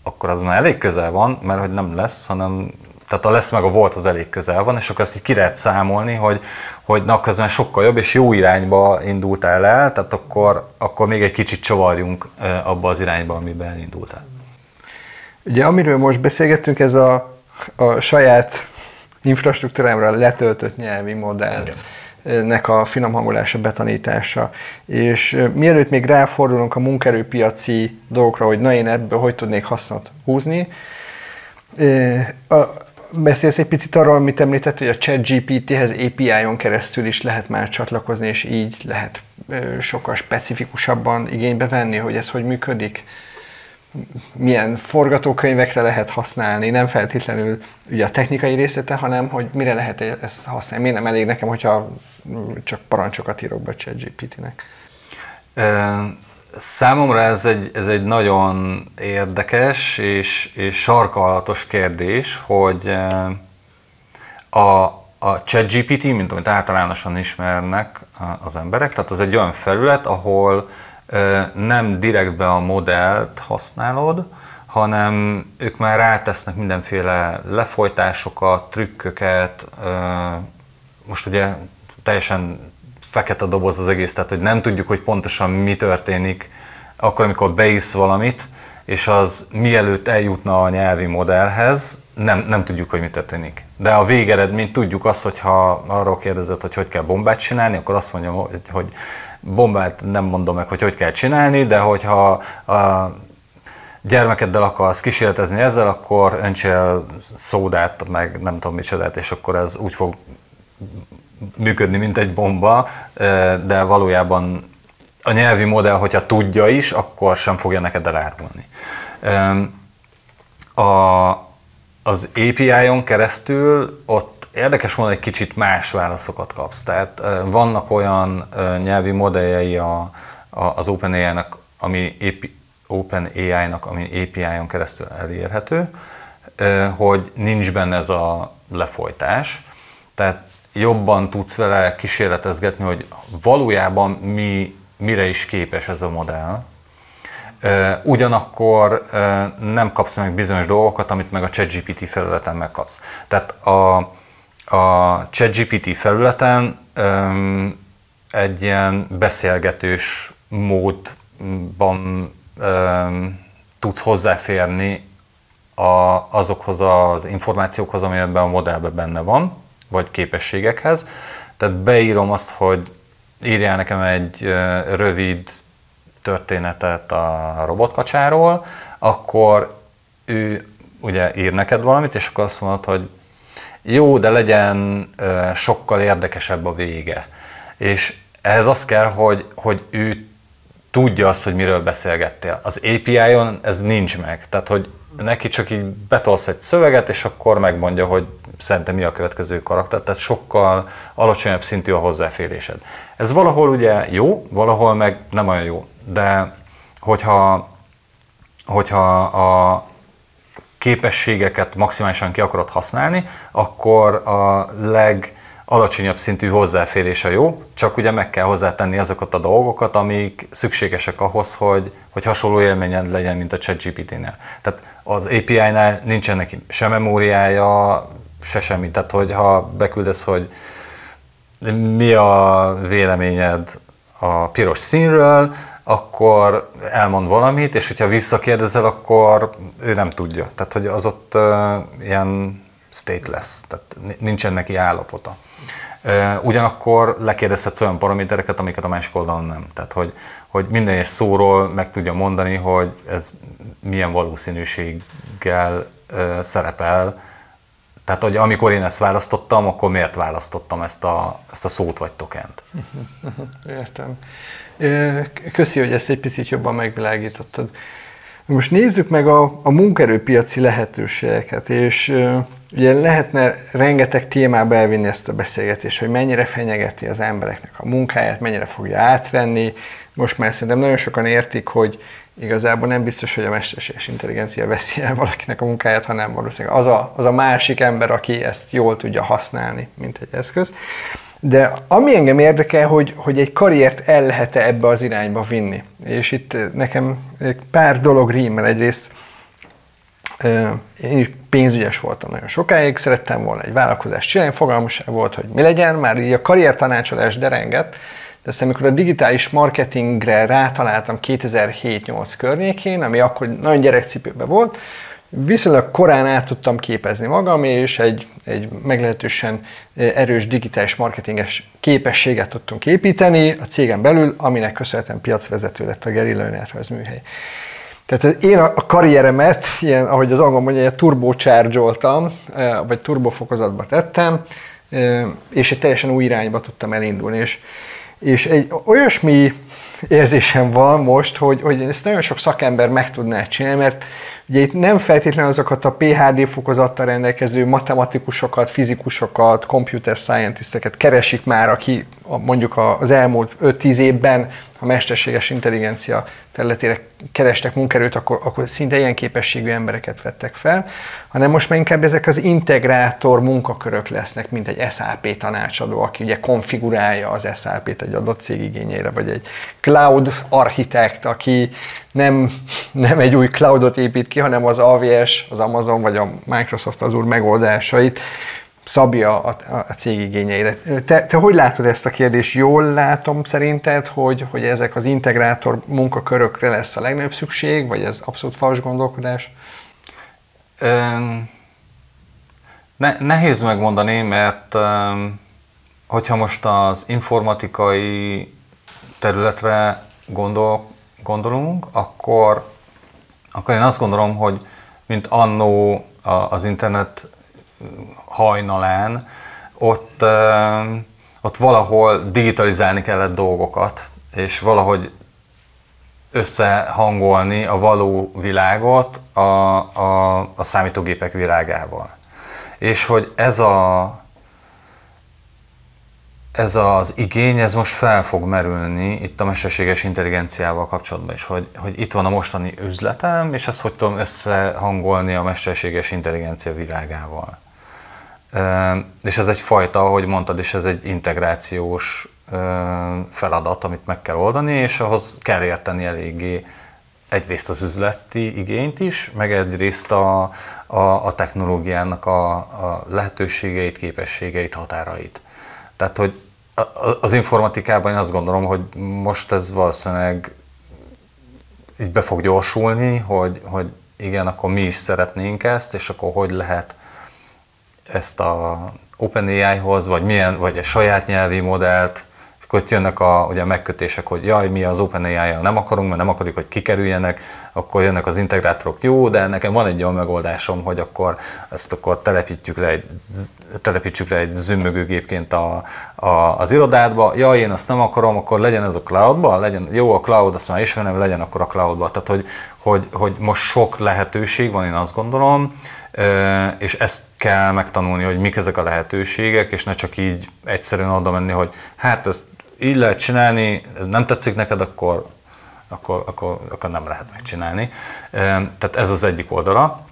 akkor az már elég közel van, mert hogy nem lesz, hanem tehát a lesz meg a volt az elég közel van, és akkor ezt így ki lehet számolni, hogy, hogy na, közben sokkal jobb, és jó irányba indultál el, tehát akkor, akkor még egy kicsit csavarjunk abba az irányba, amiben elindultál. Ugye amiről most beszélgettünk, ez a, a saját infrastruktúrámra letöltött nyelvi modellnek a finomhangolása, betanítása. És mielőtt még ráfordulunk a munkaerőpiaci dolgokra, hogy na én ebből hogy tudnék hasznot húzni, a, beszélsz egy picit arról, amit említett, hogy a ChatGPT-hez á pé í-on keresztül is lehet már csatlakozni, és így lehet sokkal specifikusabban igénybe venni, hogy ez hogy működik. Milyen forgatókönyvekre lehet használni, nem feltétlenül ugye a technikai részlete, hanem hogy mire lehet ezt használni. Miért nem elég nekem, hogyha csak parancsokat írok be a ChatGPT-nek? Számomra ez egy, ez egy nagyon érdekes és, és sarkalatos kérdés, hogy a, a ChatGPT, mint amit általánosan ismernek az emberek, tehát az egy olyan felület, ahol nem direktbe a modellt használod, hanem ők már rátesznek mindenféle lefolytásokat, trükköket. Most ugye teljesen fekete doboz az egész, tehát hogy nem tudjuk, hogy pontosan mi történik akkor, amikor beírsz valamit, és az mielőtt eljutna a nyelvi modellhez, nem, nem tudjuk, hogy mi történik. De a végeredményt tudjuk azt, hogyha arról kérdezed, hogy hogy kell bombát csinálni, akkor azt mondja, hogy, hogy bombát nem mondom meg, hogy hogy kell csinálni, de hogyha a gyermekeddel akarsz kísérletezni ezzel, akkor öntsél szódát, meg nem tudom micsodát, és akkor ez úgy fog működni, mint egy bomba, de valójában a nyelvi modell, hogyha tudja is, akkor sem fogja neked elárulni. A, az á pé í-on keresztül ott érdekes módon egy kicsit más válaszokat kapsz. Tehát vannak olyan nyelvi modelljei a, a, az OpenAI-nak, ami OpenAI-nak, ami á pé í-on keresztül elérhető, hogy nincs benne ez a lefolytás. Tehát jobban tudsz vele kísérletezgetni, hogy valójában mi, mire is képes ez a modell. Ugyanakkor nem kapsz meg bizonyos dolgokat, amit meg a ChatGPT felületen megkapsz. Tehát a, a ChatGPT felületen egy ilyen beszélgetős módban tudsz hozzáférni a, azokhoz az információkhoz, ami ebben a modellben benne van, vagy képességekhez. Tehát beírom azt, hogy írjál nekem egy rövid történetet a robotkacsáról, akkor ő ugye ír neked valamit, és akkor azt mondod, hogy jó, de legyen sokkal érdekesebb a vége. És ehhez az kell, hogy, hogy ő tudja azt, hogy miről beszélgettél. Az á pé í-on ez nincs meg. Tehát, hogy neki csak így betolsz egy szöveget, és akkor megmondja, hogy szerintem mi a következő karakter, tehát sokkal alacsonyabb szintű a hozzáférésed. Ez valahol ugye jó, valahol meg nem olyan jó, de hogyha, hogyha a képességeket maximálisan ki akarod használni, akkor a legalacsonyabb szintű hozzáférés a jó, csak ugye meg kell hozzátenni azokat a dolgokat, amik szükségesek ahhoz, hogy, hogy hasonló élményed legyen, mint a ChatGPT-nél. Tehát az á pé í-nál nincsen neki se memóriája, se semmi. Tehát, hogyha beküldesz, hogy mi a véleményed a piros színről, akkor elmond valamit, és hogyha visszakérdezel, akkor ő nem tudja. Tehát, hogy az ott uh, ilyen stateless, tehát nincsen neki állapota. Uh, ugyanakkor lekérdezhetsz olyan paramétereket, amiket a másik oldalon nem. Tehát, hogy, hogy minden egyes szóról meg tudja mondani, hogy ez milyen valószínűséggel uh, szerepel. Tehát, hogy amikor én ezt választottam, akkor miért választottam ezt a, ezt a szót vagy tokent? Értem. Köszi, hogy ezt egy picit jobban megvilágítottad. Most nézzük meg a, a munkaerőpiaci lehetőségeket, és uh, ugye lehetne rengeteg témába elvinni ezt a beszélgetést, hogy mennyire fenyegeti az embereknek a munkáját, mennyire fogja átvenni. Most már szerintem nagyon sokan értik, hogy igazából nem biztos, hogy a mesterséges intelligencia veszi el valakinek a munkáját, hanem valószínűleg az a, az a másik ember, aki ezt jól tudja használni, mint egy eszköz. De ami engem érdekel, hogy, hogy egy karriert el lehet-e ebbe az irányba vinni. És itt nekem pár dolog rímmel. Egyrészt Én is pénzügyes voltam nagyon sokáig, szerettem volna egy vállalkozást csinálni, fogalmam sem volt, hogy mi legyen, már így a karriertanácsolás derengett, de aztán amikor a digitális marketingre rátaláltam kétezer-hét nyolc környékén, ami akkor nagyon gyerekcipőben volt, viszonylag korán át tudtam képezni magam, és egy, egy meglehetősen erős digitális marketinges képességet tudtunk építeni a cégen belül, aminek köszönhetően piacvezető lett a Guerrilla Önéletrajzműhely. Tehát én a karrieremet, ilyen, ahogy az angol mondja, turbocharge-oltam, vagy turbofokozatba tettem, és egy teljesen új irányba tudtam elindulni. És, és egy olyasmi érzésem van most, hogy, hogy ezt nagyon sok szakember meg tudná csinálni, mert ugye itt nem feltétlenül azokat a pé há dé fokozattal rendelkező matematikusokat, fizikusokat, computer scientisteket keresik már, aki mondjuk az elmúlt öt-tíz évben a mesterséges intelligencia területére kerestek munkaerőt, akkor, akkor szinte ilyen képességű embereket vettek fel, hanem most már inkább ezek az integrátor munkakörök lesznek, mint egy es á pé tanácsadó, aki ugye konfigurálja az es á pét egy adott cég igényeire, vagy egy cloud architekt, aki nem, nem egy új cloudot épít ki, hanem az á vé es, az Amazon vagy a Microsoft Azure megoldásait szabja a, a, a cég igényeire. Te, te hogy látod ezt a kérdést? Jól látom szerinted, hogy, hogy ezek az integrátor munkakörökre lesz a legnagyobb szükség, vagy ez abszolút fals gondolkodás? Um, ne, nehéz megmondani, mert um, hogyha most az informatikai területre gondol, gondolunk, akkor, akkor én azt gondolom, hogy mint annó az internet hajnalán, ott, ott valahol digitalizálni kellett dolgokat, és valahogy összehangolni a való világot a, a, a számítógépek világával. És hogy ez a Ez az igény, ez most fel fog merülni itt a mesterséges intelligenciával kapcsolatban is, hogy, hogy itt van a mostani üzletem, és ezt hogy tudom összehangolni a mesterséges intelligencia világával. És ez egyfajta, ahogy mondtad is, ez egy integrációs feladat, amit meg kell oldani, és ahhoz kell érteni eléggé egyrészt az üzleti igényt is, meg egyrészt a, a, a technológiának a, a lehetőségeit, képességeit, határait. Tehát, hogy az informatikában én azt gondolom, hogy most ez valószínűleg így be fog gyorsulni, hogy, hogy igen, akkor mi is szeretnénk ezt, és akkor hogy lehet ezt a OpenAI-hoz, vagy milyen, vagy egy saját nyelvi modellt, és akkor ott jönnek a, ugye a megkötések, hogy jaj, mi az OpenAI-jal nem akarunk, mert nem akarjuk, hogy kikerüljenek, akkor jönnek az integrátorok, jó, de nekem van egy olyan megoldásom, hogy akkor ezt akkor telepítjük le egy, telepítsük le egy zümmögőgépként a, a, az irodádba, jaj, én azt nem akarom, akkor legyen ez a cloudba, legyen, jó, a cloud, azt már ismerem, legyen akkor a cloudba. Tehát, hogy, hogy, hogy most sok lehetőség van, én azt gondolom, és ezt kell megtanulni, hogy mik ezek a lehetőségek, és ne csak így egyszerűen oda menni, hogy hát ezt így lehet csinálni, ez nem tetszik neked, akkor, akkor, akkor, akkor nem lehet megcsinálni. Tehát ez az egyik oldala.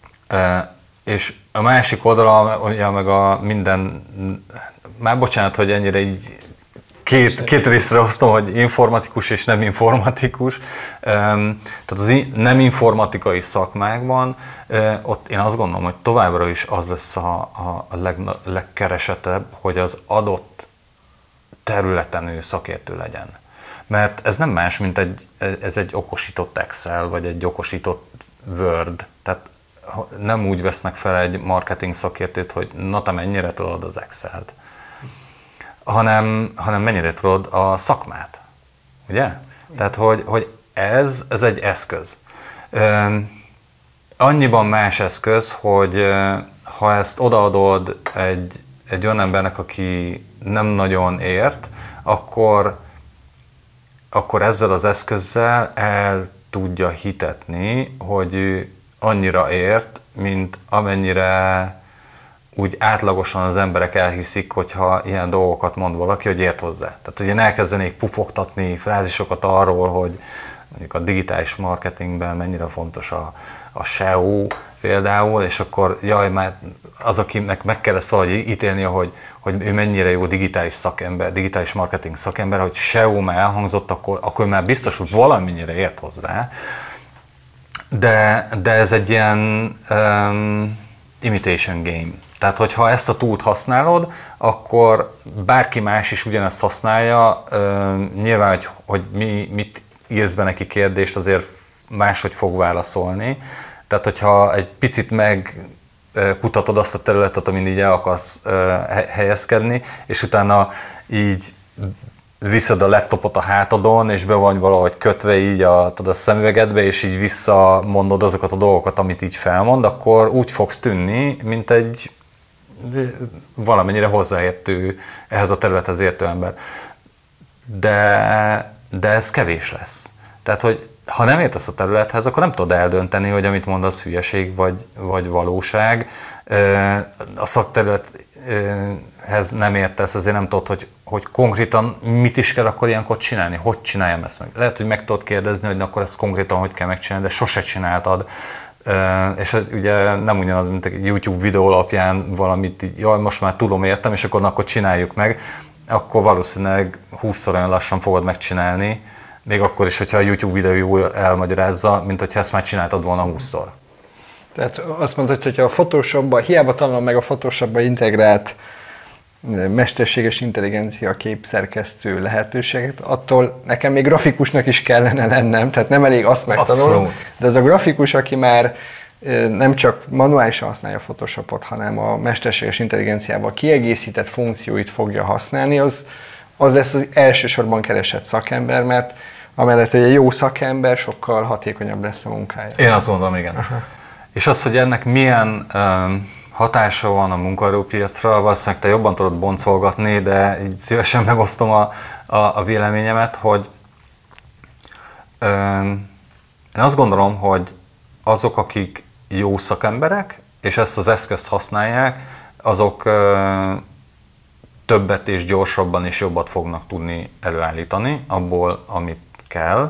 És a másik oldala, ugye meg a minden, már bocsánat, hogy ennyire így Két, két részre osztom, hogy informatikus és nem informatikus. Tehát az nem informatikai szakmákban ott én azt gondolom, hogy továbbra is az lesz a, a leg, legkeresetebb, hogy az adott területen ő szakértő legyen. Mert ez nem más, mint egy, ez egy okosított Excel, vagy egy okosított Word. Tehát nem úgy vesznek fel egy marketing szakértőt, hogy na te mennyire tudod az Excelt. Hanem, hanem mennyire tudod a szakmát, ugye? Tehát, hogy, hogy ez, ez egy eszköz. Annyiban más eszköz, hogy ha ezt odaadod egy, egy olyan embernek, aki nem nagyon ért, akkor, akkor ezzel az eszközzel el tudja hitetni, hogy ő annyira ért, mint amennyire úgy átlagosan az emberek elhiszik, hogyha ilyen dolgokat mond valaki, hogy ért hozzá. Tehát, hogy én elkezdenék pufogtatni frázisokat arról, hogy mondjuk a digitális marketingben mennyire fontos a, a es e o például, és akkor jaj, már az, akinek meg kell ezt valahogy ítélnie, hogy, hogy ő mennyire jó digitális szakember, digitális marketing szakember, hogy es e o már elhangzott, akkor, akkor már biztos, hogy valamennyire ért hozzá. De, de ez egy ilyen um, imitation game. Tehát, hogyha ezt a túlt használod, akkor bárki más is ugyanezt használja. Um, nyilván, hogy, hogy mi, mit írsz be neki kérdést, azért máshogy fog válaszolni. Tehát, hogyha egy picit megkutatod azt a területet, amin így el akarsz uh, helyezkedni, és utána így viszed a laptopot a hátadon, és be vagy valahogy kötve így a, a szemüvegedbe, és így visszamondod azokat a dolgokat, amit így felmond, akkor úgy fogsz tűnni, mint egy valamennyire hozzáértő, ehhez a területhez értő ember. De, de ez kevés lesz. Tehát, hogy ha nem értesz a területhez, akkor nem tudod eldönteni, hogy amit mondasz hülyeség vagy, vagy valóság. A szakterülethez nem értesz, azért nem tudod, hogy, hogy konkrétan mit is kell akkor ilyenkor csinálni, hogy csináljam ezt meg. Lehet, hogy meg tudod kérdezni, hogy akkor ezt konkrétan hogy kell megcsinálni, de sose csináltad. És ugye nem ugyanaz, mint egy YouTube videó alapján valamit így, jaj, most már tudom, értem, és akkor, akkor csináljuk meg, akkor valószínűleg húszszor olyan lassan fogod megcsinálni, még akkor is, hogyha a YouTube videó elmagyarázza, mint hogyha ezt már csináltad volna húszszor. Tehát azt mondod, hogy a Photoshopban, hiába tanulom meg a Photoshopban integrált mesterséges intelligencia képszerkesztő lehetőséget, attól nekem még grafikusnak is kellene lennem, tehát nem elég azt megtanulnom, de az a grafikus, aki már nem csak manuálisan használja a Photoshopot, hanem a mesterséges intelligenciával kiegészített funkcióit fogja használni, az, az lesz az elsősorban keresett szakember, mert amellett, hogy egy jó szakember, sokkal hatékonyabb lesz a munkája. Én azt gondolom, igen. Aha. És az, hogy ennek milyen um, hatása van a munkaerőpiacra, valószínűleg te jobban tudod boncolgatni, de így szívesen megosztom a, a, a véleményemet, hogy um, én azt gondolom, hogy azok, akik jó szakemberek, és ezt az eszközt használják, azok uh, többet és gyorsabban és jobbat fognak tudni előállítani abból, amit kell.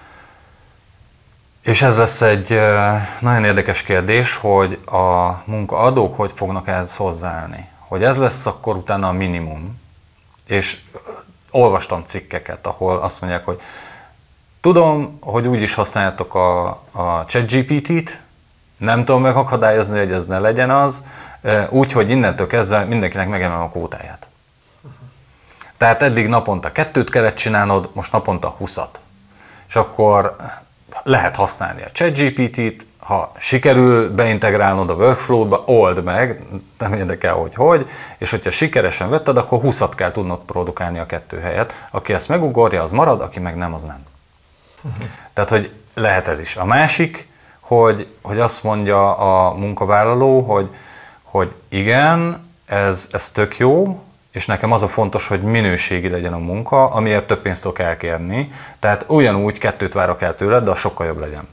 És ez lesz egy nagyon érdekes kérdés, hogy a munkaadók hogy fognak ehhez hozzáállni. Hogy ez lesz akkor utána a minimum. És olvastam cikkeket, ahol azt mondják, hogy tudom, hogy úgy is használjátok a, a ChatGPT-t, nem tudom megakadályozni, hogy ez ne legyen az, úgyhogy innentől kezdve mindenkinek megemelem a kvótáját. Tehát eddig naponta kettőt kellett csinálnod, most naponta húszat. És akkor lehet használni a ChatGPT-t, ha sikerül beintegrálnod a workflow-ba, old meg, nem érdekel, hogy hogy, és hogyha sikeresen vetted, akkor húszat kell tudnod produkálni a kettő helyet. Aki ezt megugorja, az marad, aki meg nem, az nem. Uh-huh. Tehát, hogy lehet ez is. A másik, hogy, hogy azt mondja a munkavállaló, hogy, hogy igen, ez, ez tök jó, és nekem az a fontos, hogy minőségi legyen a munka, amiért több pénzt tudok elkérni. Tehát ugyanúgy kettőt várok el tőled, de a sokkal jobb legyen.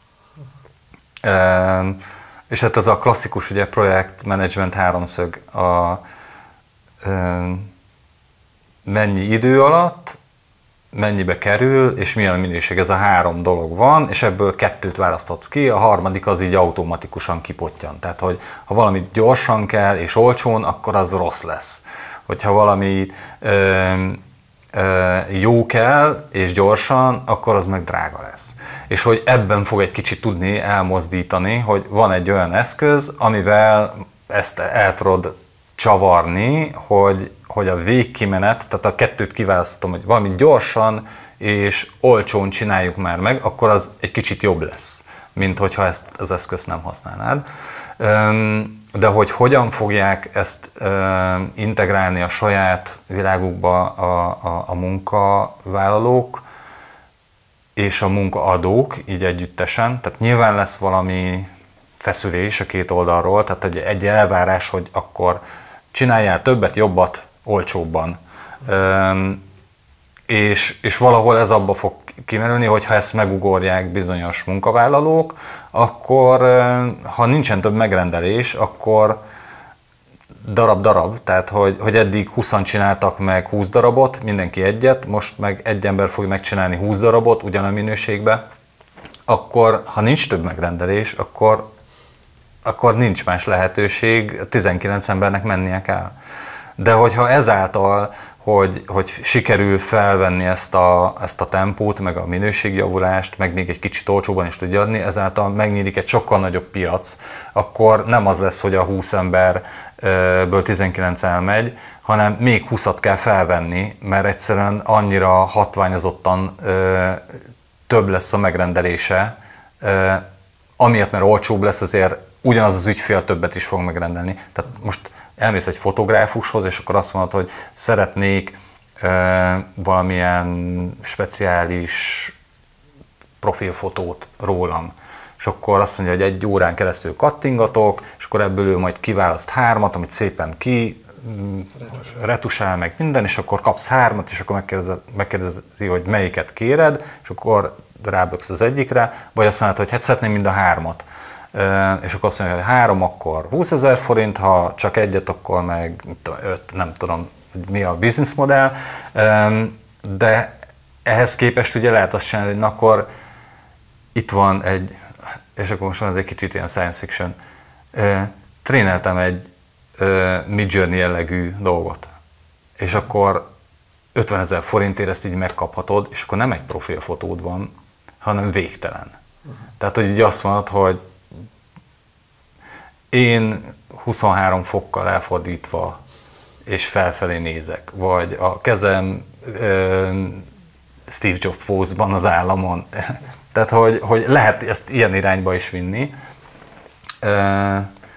E, és hát ez a klasszikus ugye, projektmenedzsment háromszög. A, e, mennyi idő alatt, mennyibe kerül, és milyen minőség. Ez a három dolog van, és ebből kettőt választhatsz ki, a harmadik az így automatikusan kipottyan. Tehát, hogy ha valamit gyorsan kell és olcsón, akkor az rossz lesz. Hogyha valami ö, ö, jó kell és gyorsan, akkor az meg drága lesz. És hogy ebben fog egy kicsit tudni elmozdítani, hogy van egy olyan eszköz, amivel ezt el tudod csavarni, hogy, hogy a végkimenet, tehát a kettőt kiválasztom, hogy valami gyorsan és olcsón csináljuk már meg, akkor az egy kicsit jobb lesz, mint hogyha ezt az eszközt nem használnád. De hogy hogyan fogják ezt integrálni a saját világukba a, a, a munkavállalók és a munkaadók így együttesen, tehát nyilván lesz valami feszülés a két oldalról, tehát egy, egy elvárás, hogy akkor csináljál többet, jobbat, olcsóbban. Üm, és, és valahol ez abba fog kimerülni, hogy ha ezt megugorják bizonyos munkavállalók, akkor ha nincsen több megrendelés, akkor darab-darab, tehát hogy, hogy eddig húszan csináltak meg húsz darabot, mindenki egyet, most meg egy ember fog megcsinálni húsz darabot ugyan a minőségbe, akkor ha nincs több megrendelés, akkor, akkor nincs más lehetőség, tizenkilenc embernek mennie kell. De hogyha ezáltal, hogy, hogy sikerül felvenni ezt a, ezt a tempót, meg a minőségjavulást, meg még egy kicsit olcsóban is tudja adni, ezáltal megnyílik egy sokkal nagyobb piac, akkor nem az lesz, hogy a húsz emberből tizenkilenc elmegy, hanem még húszat kell felvenni, mert egyszerűen annyira hatványozottan több lesz a megrendelése, amiatt, mert olcsóbb lesz, azért ugyanaz az ügyfél többet is fog megrendelni. Tehát most elmész egy fotográfushoz, és akkor azt mondod, hogy szeretnék e, valamilyen speciális profilfotót rólam. És akkor azt mondja, hogy egy órán keresztül kattingatok, és akkor ebből ő majd kiválaszt hármat, amit szépen ki retusál meg minden, és akkor kapsz hármat, és akkor megkérdezi, hogy melyiket kéred, és akkor ráböksz az egyikre, vagy azt mondod, hogy hát szeretném mind a hármat. És akkor azt mondja, hogy három, akkor húszezer forint, ha csak egyet, akkor meg öt, nem tudom, mi a bizniszmodell. De ehhez képest ugye lehet azt csinálni, hogy na akkor itt van egy, és akkor most van ez egy kicsit ilyen science fiction, tréneltem egy Midjourney jellegű dolgot, és akkor ötvenezer forintért ezt így megkaphatod, és akkor nem egy profilfotód van, hanem végtelen. Uh-huh. Tehát, hogy így azt mondod, hogy én huszonhárom fokkal elfordítva és felfelé nézek, vagy a kezem uh, Steve Jobs pose-ban az államon. Tehát, hogy, hogy lehet ezt ilyen irányba is vinni. Uh,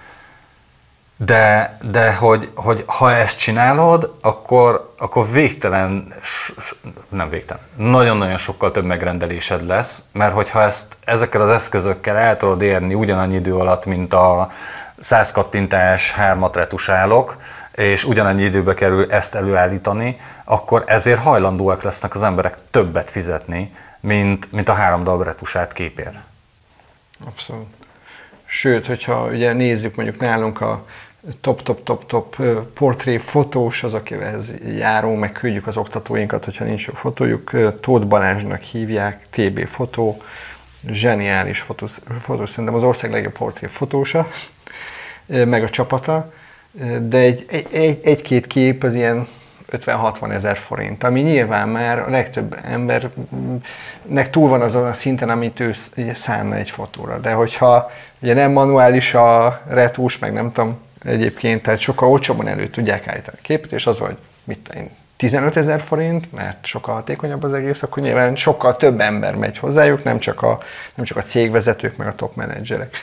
De, de hogy, hogy ha ezt csinálod, akkor, akkor végtelen, nem végtelen, nagyon-nagyon sokkal több megrendelésed lesz, mert hogyha ezt ezekkel az eszközökkel el tudod érni ugyanannyi idő alatt, mint a száz kattintás, hármat retusálok, és ugyanannyi időbe kerül ezt előállítani, akkor ezért hajlandóak lesznek az emberek többet fizetni, mint, mint a három darab retusált képért. Abszolút. Sőt, hogyha ugye nézzük mondjuk nálunk a top-top-top-top portré fotós, az, akihez járunk, meg küldjük az oktatóinkat, hogyha nincs jó fotójuk. Tóth Balázsnak hívják, té bé fotó, zseniális fotós, fotós, szerintem az ország legjobb portré fotósa, meg a csapata, de egy, egy, egy-két kép az ilyen ötven-hatvan ezer forint, ami nyilván már a legtöbb embernek túl van azon a szinten, amit ő szánna egy fotóra. De hogyha ugye nem manuális a retús, meg nem tudom, egyébként, tehát sokkal olcsóban elő tudják állítani a képet, és az, hogy mit én tizenöt ezer forint, mert sokkal hatékonyabb az egész, akkor nyilván sokkal több ember megy hozzájuk, nem csak a, nem csak a cégvezetők, meg a top menedzserek.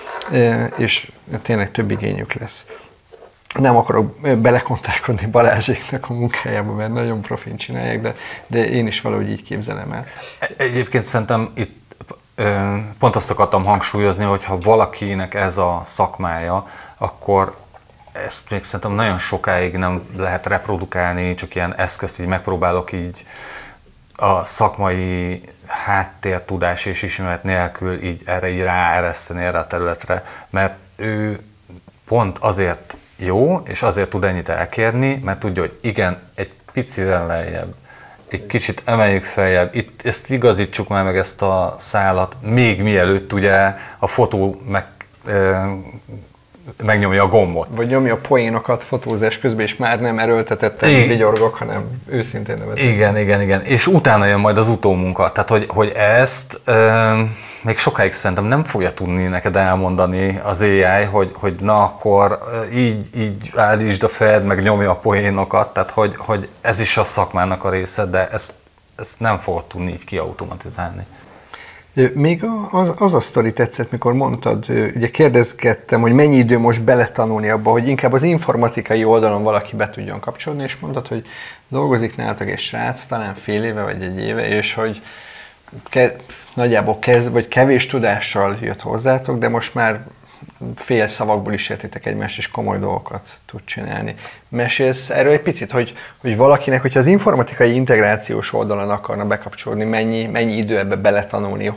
És tényleg több igényük lesz. Nem akarok belekontálkodni Balázséknak a munkájába, mert nagyon profin csinálják, de, de én is valahogy így képzelem el. Egyébként szerintem itt pont azt akartam hangsúlyozni, hogy ha valakinek ez a szakmája, akkor ezt még szerintem nagyon sokáig nem lehet reprodukálni, csak ilyen eszközt így megpróbálok így a szakmai háttértudás és ismeret nélkül így erre így ráereszteni erre a területre, mert ő pont azért jó, és azért tud ennyit elkérni, mert tudja, hogy igen, egy picivel lejjebb, egy kicsit emeljük feljebb, itt ezt igazítsuk már meg ezt a szálat, még mielőtt ugye a fotó meg, e, megnyomja a gombot. Vagy nyomja a poénokat fotózás közben, és már nem erőltetettem vigyorgok, hanem őszintén nevetek. Igen, igen, igen. És utána jön majd az utómunka. Tehát, hogy, hogy ezt e, még sokáig szerintem nem fogja tudni neked elmondani az á i, hogy, hogy na akkor így, így állítsd a fejed, meg nyomja a poénokat. Tehát, hogy, hogy ez is a szakmának a része, de ezt, ezt nem fogod tudni így kiautomatizálni. Még az, az a sztori tetszett, mikor mondtad, ugye kérdezgettem, hogy mennyi idő most beletanulni abba, hogy inkább az informatikai oldalon valaki be tudjon kapcsolni, és mondtad, hogy dolgozik nálatok egy srác, talán fél éve vagy egy éve, és hogy ke, nagyjából kez, vagy kevés tudással jött hozzátok, de most már fél szavakból is értitek egymást, és komoly dolgokat tud csinálni. Mesélsz erről egy picit, hogy, hogy valakinek, hogyha az informatikai integrációs oldalon akarna bekapcsolni, mennyi, mennyi idő ebbe beletanulni,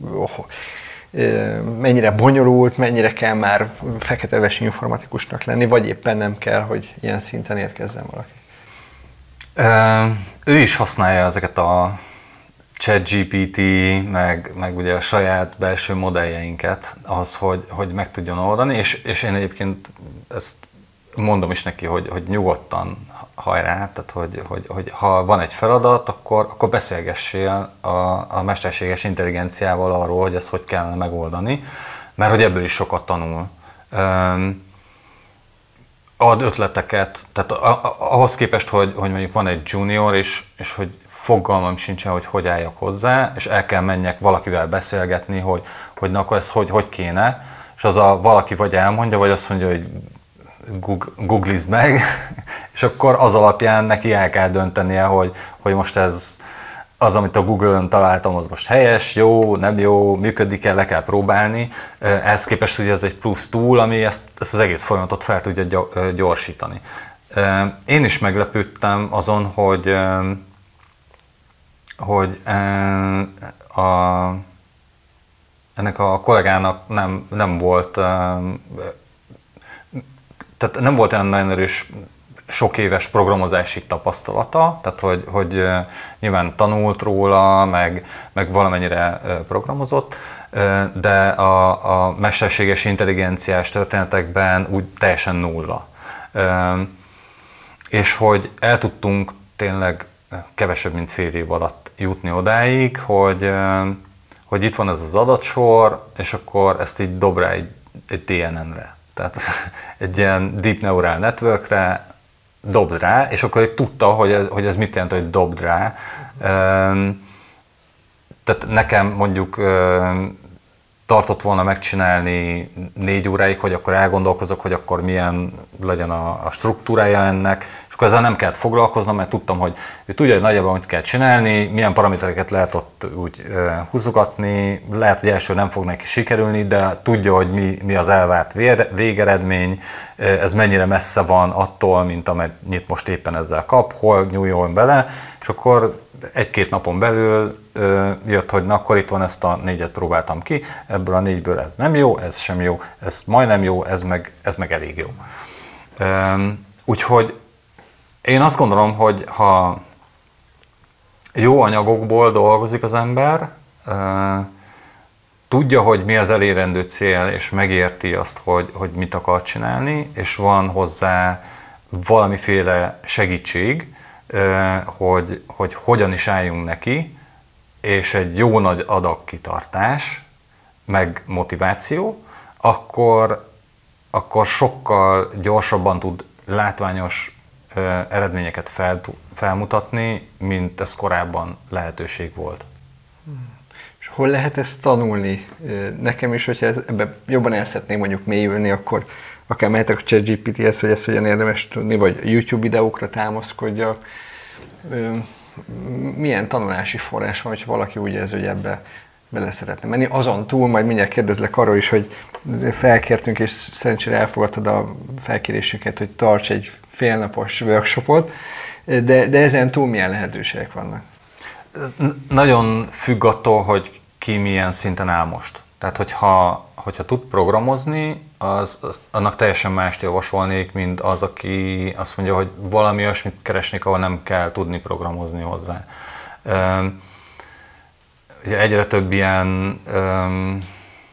mennyire bonyolult, mennyire kell már feketevesi informatikusnak lenni, vagy éppen nem kell, hogy ilyen szinten érkezzen valaki? Ő is használja ezeket a ChatGPT, meg, meg ugye a saját belső modelljeinket ahhoz, hogy, hogy meg tudjon oldani, és, és én egyébként ezt mondom is neki, hogy, hogy nyugodtan hajrá, tehát hogy, hogy, hogy ha van egy feladat, akkor, akkor beszélgessél a, a mesterséges intelligenciával arról, hogy ezt hogy kellene megoldani, mert hogy ebből is sokat tanul. Um, ad ötleteket, tehát ahhoz képest, hogy, hogy mondjuk van egy junior, és, és hogy fogalmam sincsen, hogy hogy álljak hozzá, és el kell menjek valakivel beszélgetni, hogy, hogy na akkor ez hogy, hogy kéne, és az a valaki vagy elmondja, vagy azt mondja, hogy googlizd meg, és akkor az alapján neki el kell döntenie, hogy, hogy most ez az, amit a Google-ön találtam, az most helyes, jó, nem jó, működik-e, le kell próbálni. Ehhez képest ugye ez egy plusz tool, ami ezt, ezt az egész folyamatot fel tudja gyorsítani. Én is meglepődtem azon, hogy, hogy a, ennek a kollégának nem, nem volt, tehát nem volt olyan nagyon erős sok éves programozási tapasztalata, tehát hogy, hogy nyilván tanult róla, meg, meg valamennyire programozott, de a, a mesterséges intelligenciás történetekben úgy teljesen nulla. És hogy el tudtunk tényleg kevesebb, mint fél év alatt jutni odáig, hogy, hogy itt van ez az adatsor, és akkor ezt így dob rá egy, egy dé en en-re. Tehát egy ilyen Deep Neural Networkre dobd rá, és akkor tudta, hogy ez, hogy ez mit jelent, hogy dobd rá. Tehát nekem mondjuk tartott volna megcsinálni négy óráig, hogy akkor elgondolkozok, hogy akkor milyen legyen a, a struktúrája ennek, és akkor ezzel nem kellett foglalkoznom, mert tudtam, hogy ő tudja, hogy nagyjából mit kell csinálni, milyen paramétereket lehet ott úgy uh, húzogatni, lehet, hogy első nem fog neki sikerülni, de tudja, hogy mi, mi az elvárt végeredmény, ez mennyire messze van attól, mint amennyit most éppen ezzel kap, hol nyúljon bele, és akkor egy-két napon belül ö, jött, hogy na, akkor itt van, ezt a négyet próbáltam ki, ebből a négyből ez nem jó, ez sem jó, ez majdnem jó, ez meg, ez meg elég jó. Ö, úgyhogy én azt gondolom, hogy ha jó anyagokból dolgozik az ember, ö, tudja, hogy mi az elérendő cél, és megérti azt, hogy, hogy mit akar csinálni, és van hozzá valamiféle segítség, Hogy, hogy hogyan is álljunk neki, és egy jó nagy adag kitartás, meg motiváció, akkor, akkor sokkal gyorsabban tud látványos eredményeket fel, felmutatni, mint ez korábban lehetőség volt. És hol lehet ezt tanulni? Nekem is, hogyha ebben jobban el szeretném mondjuk mélyülni, akkor akár mehetek a ChatGPT-hez, hogy ezt hogyan érdemes tudni, vagy YouTube videókra támaszkodjak. Milyen tanulási forrás van, hogyha valaki úgy érzi, hogy ebbe bele szeretne menni. Azon túl, majd mindjárt kérdezlek arról is, hogy felkértünk, és szerencsére elfogadtad a felkérésünket, hogy tarts egy félnapos workshopot, de, de ezen túl milyen lehetőségek vannak? Nagyon függ attól, hogy ki milyen szinten áll most. Tehát, hogyha, hogyha tud programozni, az, az, annak teljesen mást javasolnék, mint az, aki azt mondja, hogy valami olyasmit keresnék, ahol nem kell tudni programozni hozzá. Um, ugye egyre több ilyen um,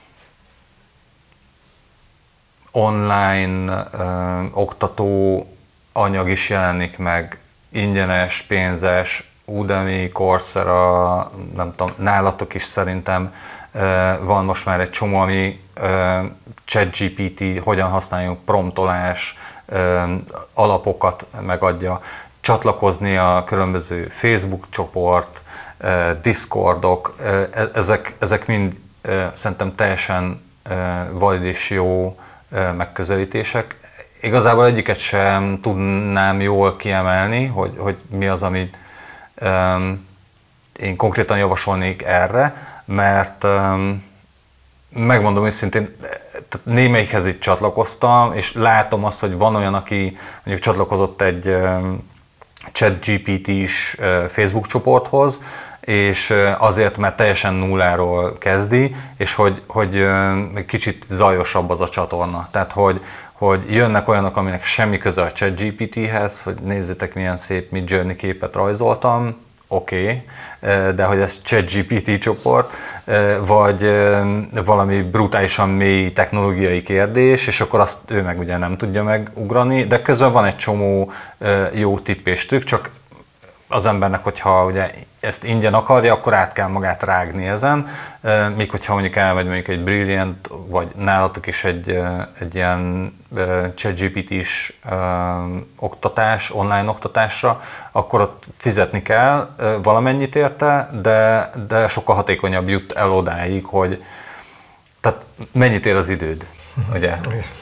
online um, oktató anyag is jelenik meg, ingyenes, pénzes, Udemy, Coursera, nem tudom, nálatok is szerintem van most már egy csomó, ami ChatGPT, hogyan használjuk, promptolás, alapokat megadja, csatlakozni a különböző Facebook csoport, Discordok, ezek, ezek mind szerintem teljesen valid és jó megközelítések. Igazából egyiket sem tudnám jól kiemelni, hogy, hogy mi az, amit én konkrétan javasolnék erre, mert um, megmondom őszintén, némelyikhez itt csatlakoztam, és látom azt, hogy van olyan, aki mondjuk csatlakozott egy um, ChatGPT-s uh, Facebook csoporthoz, és uh, azért, mert teljesen nulláról kezdi, és hogy, hogy uh, kicsit zajosabb az a csatorna. Tehát, hogy, hogy jönnek olyanok, aminek semmi köze a ChatGPT-hez, hogy nézzétek, milyen szép Midjourney képet rajzoltam, oké, okay, de hogy ez ChatGPT csoport, vagy valami brutálisan mély technológiai kérdés, és akkor azt ő meg ugye nem tudja megugrani, de közben van egy csomó jó tipp és trükk, csak az embernek, hogyha ugye ezt ingyen akarja, akkor át kell magát rágni ezen, míg hogyha mondjuk elmegy mondjuk egy Brilliant, vagy nálatok is egy, egy ilyen ChatGPT-s oktatás, online oktatásra, akkor ott fizetni kell valamennyit érte, de, de sokkal hatékonyabb jut el odáig, hogy tehát mennyit ér az időd, ugye?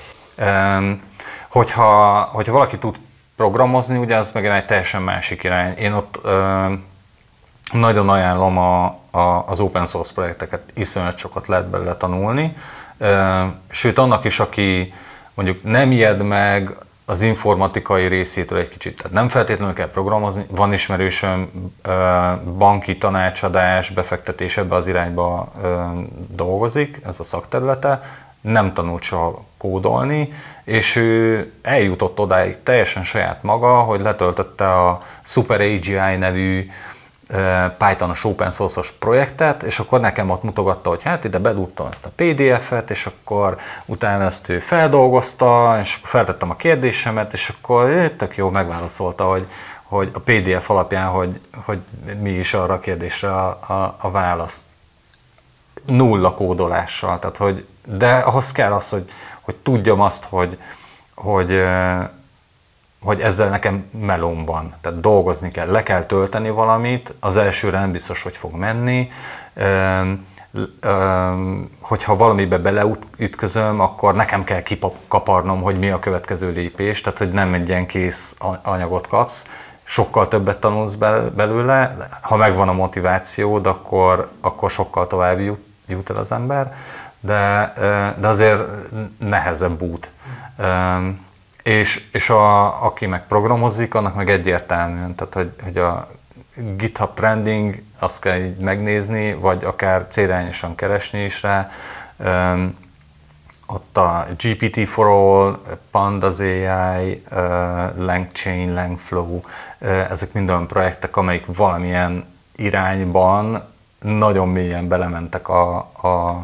Hogyha, hogyha valaki tud programozni, ugye az meg egy teljesen másik irány. Én ott ö, nagyon ajánlom a, a, az open source projekteket, iszonyat sokat lehet belőle tanulni. Ö, sőt, annak is, aki mondjuk nem ijed meg az informatikai részétől egy kicsit, tehát nem feltétlenül kell programozni, van ismerősöm, ö, banki tanácsadás, befektetés ebbe az irányba ö, dolgozik, ez a szakterülete, nem tanult soha kódolni, és ő eljutott odáig teljesen saját maga, hogy letöltötte a Super á gé i nevű Python-os open source-os projektet, és akkor nekem ott mutogatta, hogy hát ide bedugtam ezt a pé dé ef-et, és akkor utána ezt ő feldolgozta, és akkor feltettem a kérdésemet, és akkor tök jó megválaszolta, hogy, hogy a pé dé ef alapján, hogy, hogy mi is arra a kérdésre a, a, a válasz. Nulla kódolással, tehát hogy, de ahhoz kell az, hogy, hogy tudjam azt, hogy, hogy, hogy ezzel nekem melóm van. Tehát dolgozni kell, le kell tölteni valamit, az elsőre nem biztos, hogy fog menni. Hogyha valamibe beleütközöm, akkor nekem kell kikaparnom, hogy mi a következő lépés, tehát hogy nem egy ilyen kész anyagot kapsz, sokkal többet tanulsz belőle, ha megvan a motivációd, akkor, akkor sokkal tovább jut, jut el az ember, de, de azért nehezebb út. És, és a, aki meg programozik, annak meg egyértelműen, tehát hogy, hogy a GitHub trending, azt kell így megnézni, vagy akár célirányosan keresni is rá. Ott a gé pé té for all, Pandas á i, LangChain, LangFlow, ezek mind olyan projektek, amelyik valamilyen irányban nagyon mélyen belementek a, a,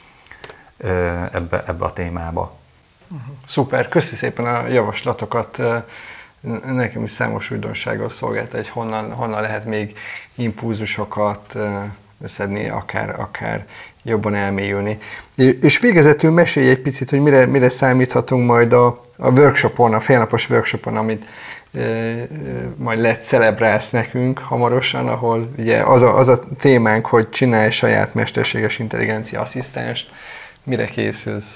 ebbe, ebbe a témába. Szuper, köszi szépen a javaslatokat. Nekem is számos újdonsággal szolgált, hogy honnan, honnan lehet még impulzusokat szedni, akár, akár jobban elmélyülni. És végezetül mesélj egy picit, hogy mire, mire számíthatunk majd a, a workshopon, a félnapos workshopon, amit e, e, majd lecelebrálsz nekünk hamarosan, ahol ugye az a, az a témánk, hogy csinálj saját mesterséges intelligencia asszisztenst. Mire készülsz?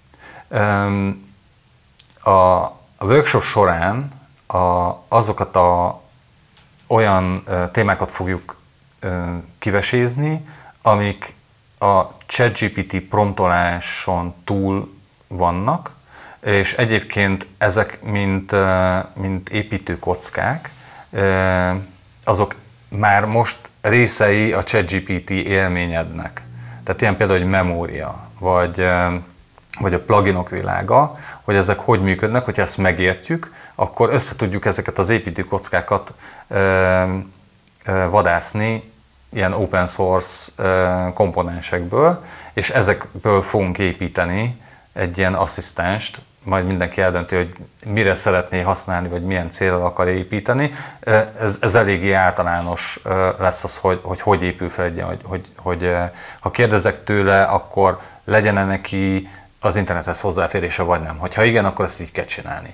Um, a, a workshop során a, azokat a olyan uh, témákat fogjuk uh, kivesézni, amik a ChatGPT promptoláson túl vannak, és egyébként ezek, mint, uh, mint építőkockák, uh, azok már most részei a ChatGPT élményednek. Tehát ilyen például, hogy memória, vagy uh, vagy a pluginok világa, hogy ezek hogy működnek, hogyha ezt megértjük, akkor össze tudjuk ezeket az építőkockákat ö, ö, vadászni ilyen open source ö, komponensekből, és ezekből fogunk építeni egy ilyen asszisztenst, majd mindenki eldönti, hogy mire szeretné használni, vagy milyen célra akar építeni. Ez, ez eléggé általános lesz az, hogy hogy, hogy épül fel egy ilyen, hogy, hogy, hogy ha kérdezek tőle, akkor legyen-e neki az internethez hozzáférése, vagy nem. Hogyha igen, akkor ezt így kell csinálni.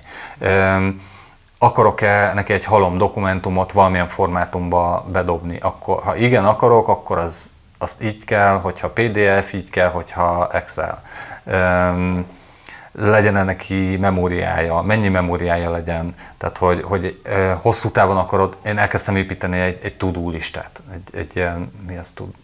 Akarok-e neki egy halom dokumentumot valamilyen formátumba bedobni? Akkor, ha igen akarok, akkor az, azt így kell, hogyha pé dé ef, így kell, hogyha Excel. Legyen-e neki memóriája, mennyi memóriája legyen, tehát hogy, hogy hosszú távon akarod, én elkezdtem építeni egy, egy to-do listát, egy, egy ilyen, mi az tud,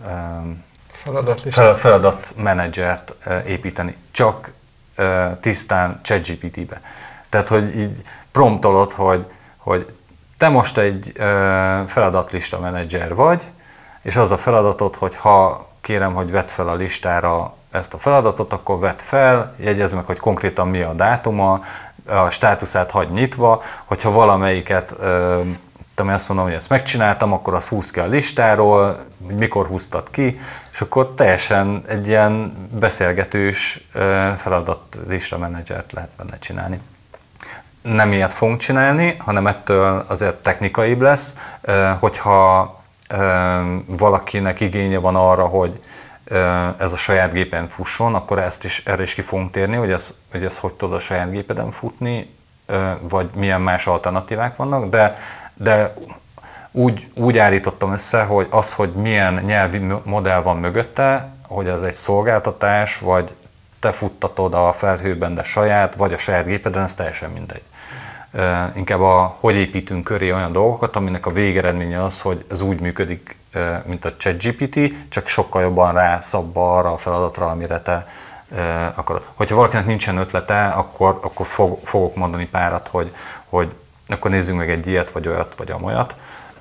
Fel, feladatmenedzsert építeni, csak tisztán ChatGPT-be. Tehát, hogy így promptolod, hogy, hogy te most egy feladatlista menedzser vagy, és az a feladatod, hogy ha kérem, hogy vedd fel a listára ezt a feladatot, akkor vedd fel, jegyezd meg, hogy konkrétan mi a dátuma, a státuszát hagy nyitva, hogyha valamelyiket Ami azt mondom, hogy ezt megcsináltam, akkor azt húz ki a listáról, hogy mikor húztad ki, és akkor teljesen egy ilyen beszélgetős feladatlista menedzsert lehet benne csinálni. Nem ilyet fogunk csinálni, hanem ettől azért technikaibb lesz, hogyha valakinek igénye van arra, hogy ez a saját gépen fusson, akkor ezt is, erre is ki fogunk térni, hogy ez, hogy ez hogy tud a saját gépeden futni, vagy milyen más alternatívák vannak, de, de úgy, úgy állítottam össze, hogy az, hogy milyen nyelvi modell van mögötte, hogy ez egy szolgáltatás, vagy te futtatod a felhőben, de saját, vagy a saját gépeden, ez teljesen mindegy. Inkább a, hogy építünk köré olyan dolgokat, aminek a végeredménye az, hogy ez úgy működik, mint a ChatGPT, csak sokkal jobban rászabba arra a feladatra, amire te akarod. Hogyha valakinek nincsen ötlete, akkor, akkor fog, fogok mondani párat, hogy, hogy akkor nézzünk meg egy ilyet, vagy olyat, vagy amolyat.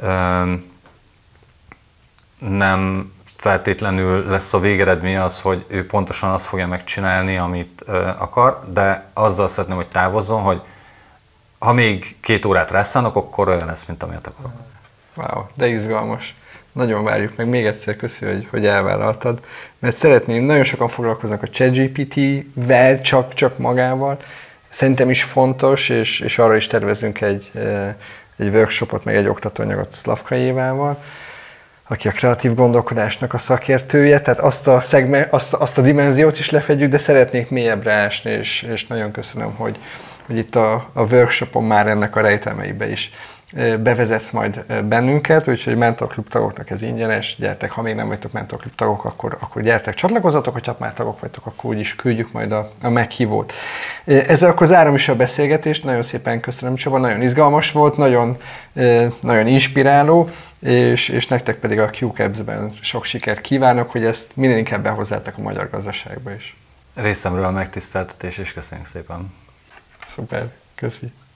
Nem feltétlenül lesz a végeredmény az, hogy ő pontosan azt fogja megcsinálni, amit akar, de azzal szeretném, hogy távozzon, hogy ha még két órát rászánok, akkor olyan lesz, mint amilyet akarok. Wow, de izgalmas. Nagyon várjuk meg. Még egyszer köszi, hogy, hogy elvállaltad. Mert szeretném, nagyon sokan foglalkoznak a ChatGPT-vel, csak, csak magával. Szerintem is fontos, és, és arra is tervezünk egy, egy workshopot, meg egy oktatóanyagot Szlavka Évával, aki a kreatív gondolkodásnak a szakértője, tehát azt a, szegme, azt, azt a dimenziót is lefedjük, de szeretnék mélyebbre ásni, és, és nagyon köszönöm, hogy, hogy itt a, a workshopon már ennek a rejtelmeibe is bevezetsz majd bennünket, úgyhogy mentorklub tagoknak ez ingyenes, gyertek, ha még nem vagytok mentorklub tagok, akkor, akkor gyertek, csatlakozzatok, hogyha már tagok vagytok, akkor úgyis küldjük majd a, a meghívót. Ezzel akkor zárom is a beszélgetést, nagyon szépen köszönöm Csaba, nagyon izgalmas volt, nagyon, nagyon inspiráló, és, és nektek pedig a Q-Cabs-ben sok sikert kívánok, hogy ezt minél inkább behozzátok a magyar gazdaságba is. Részemről a megtiszteltetés, és köszönjük szépen. Szuper, köszi.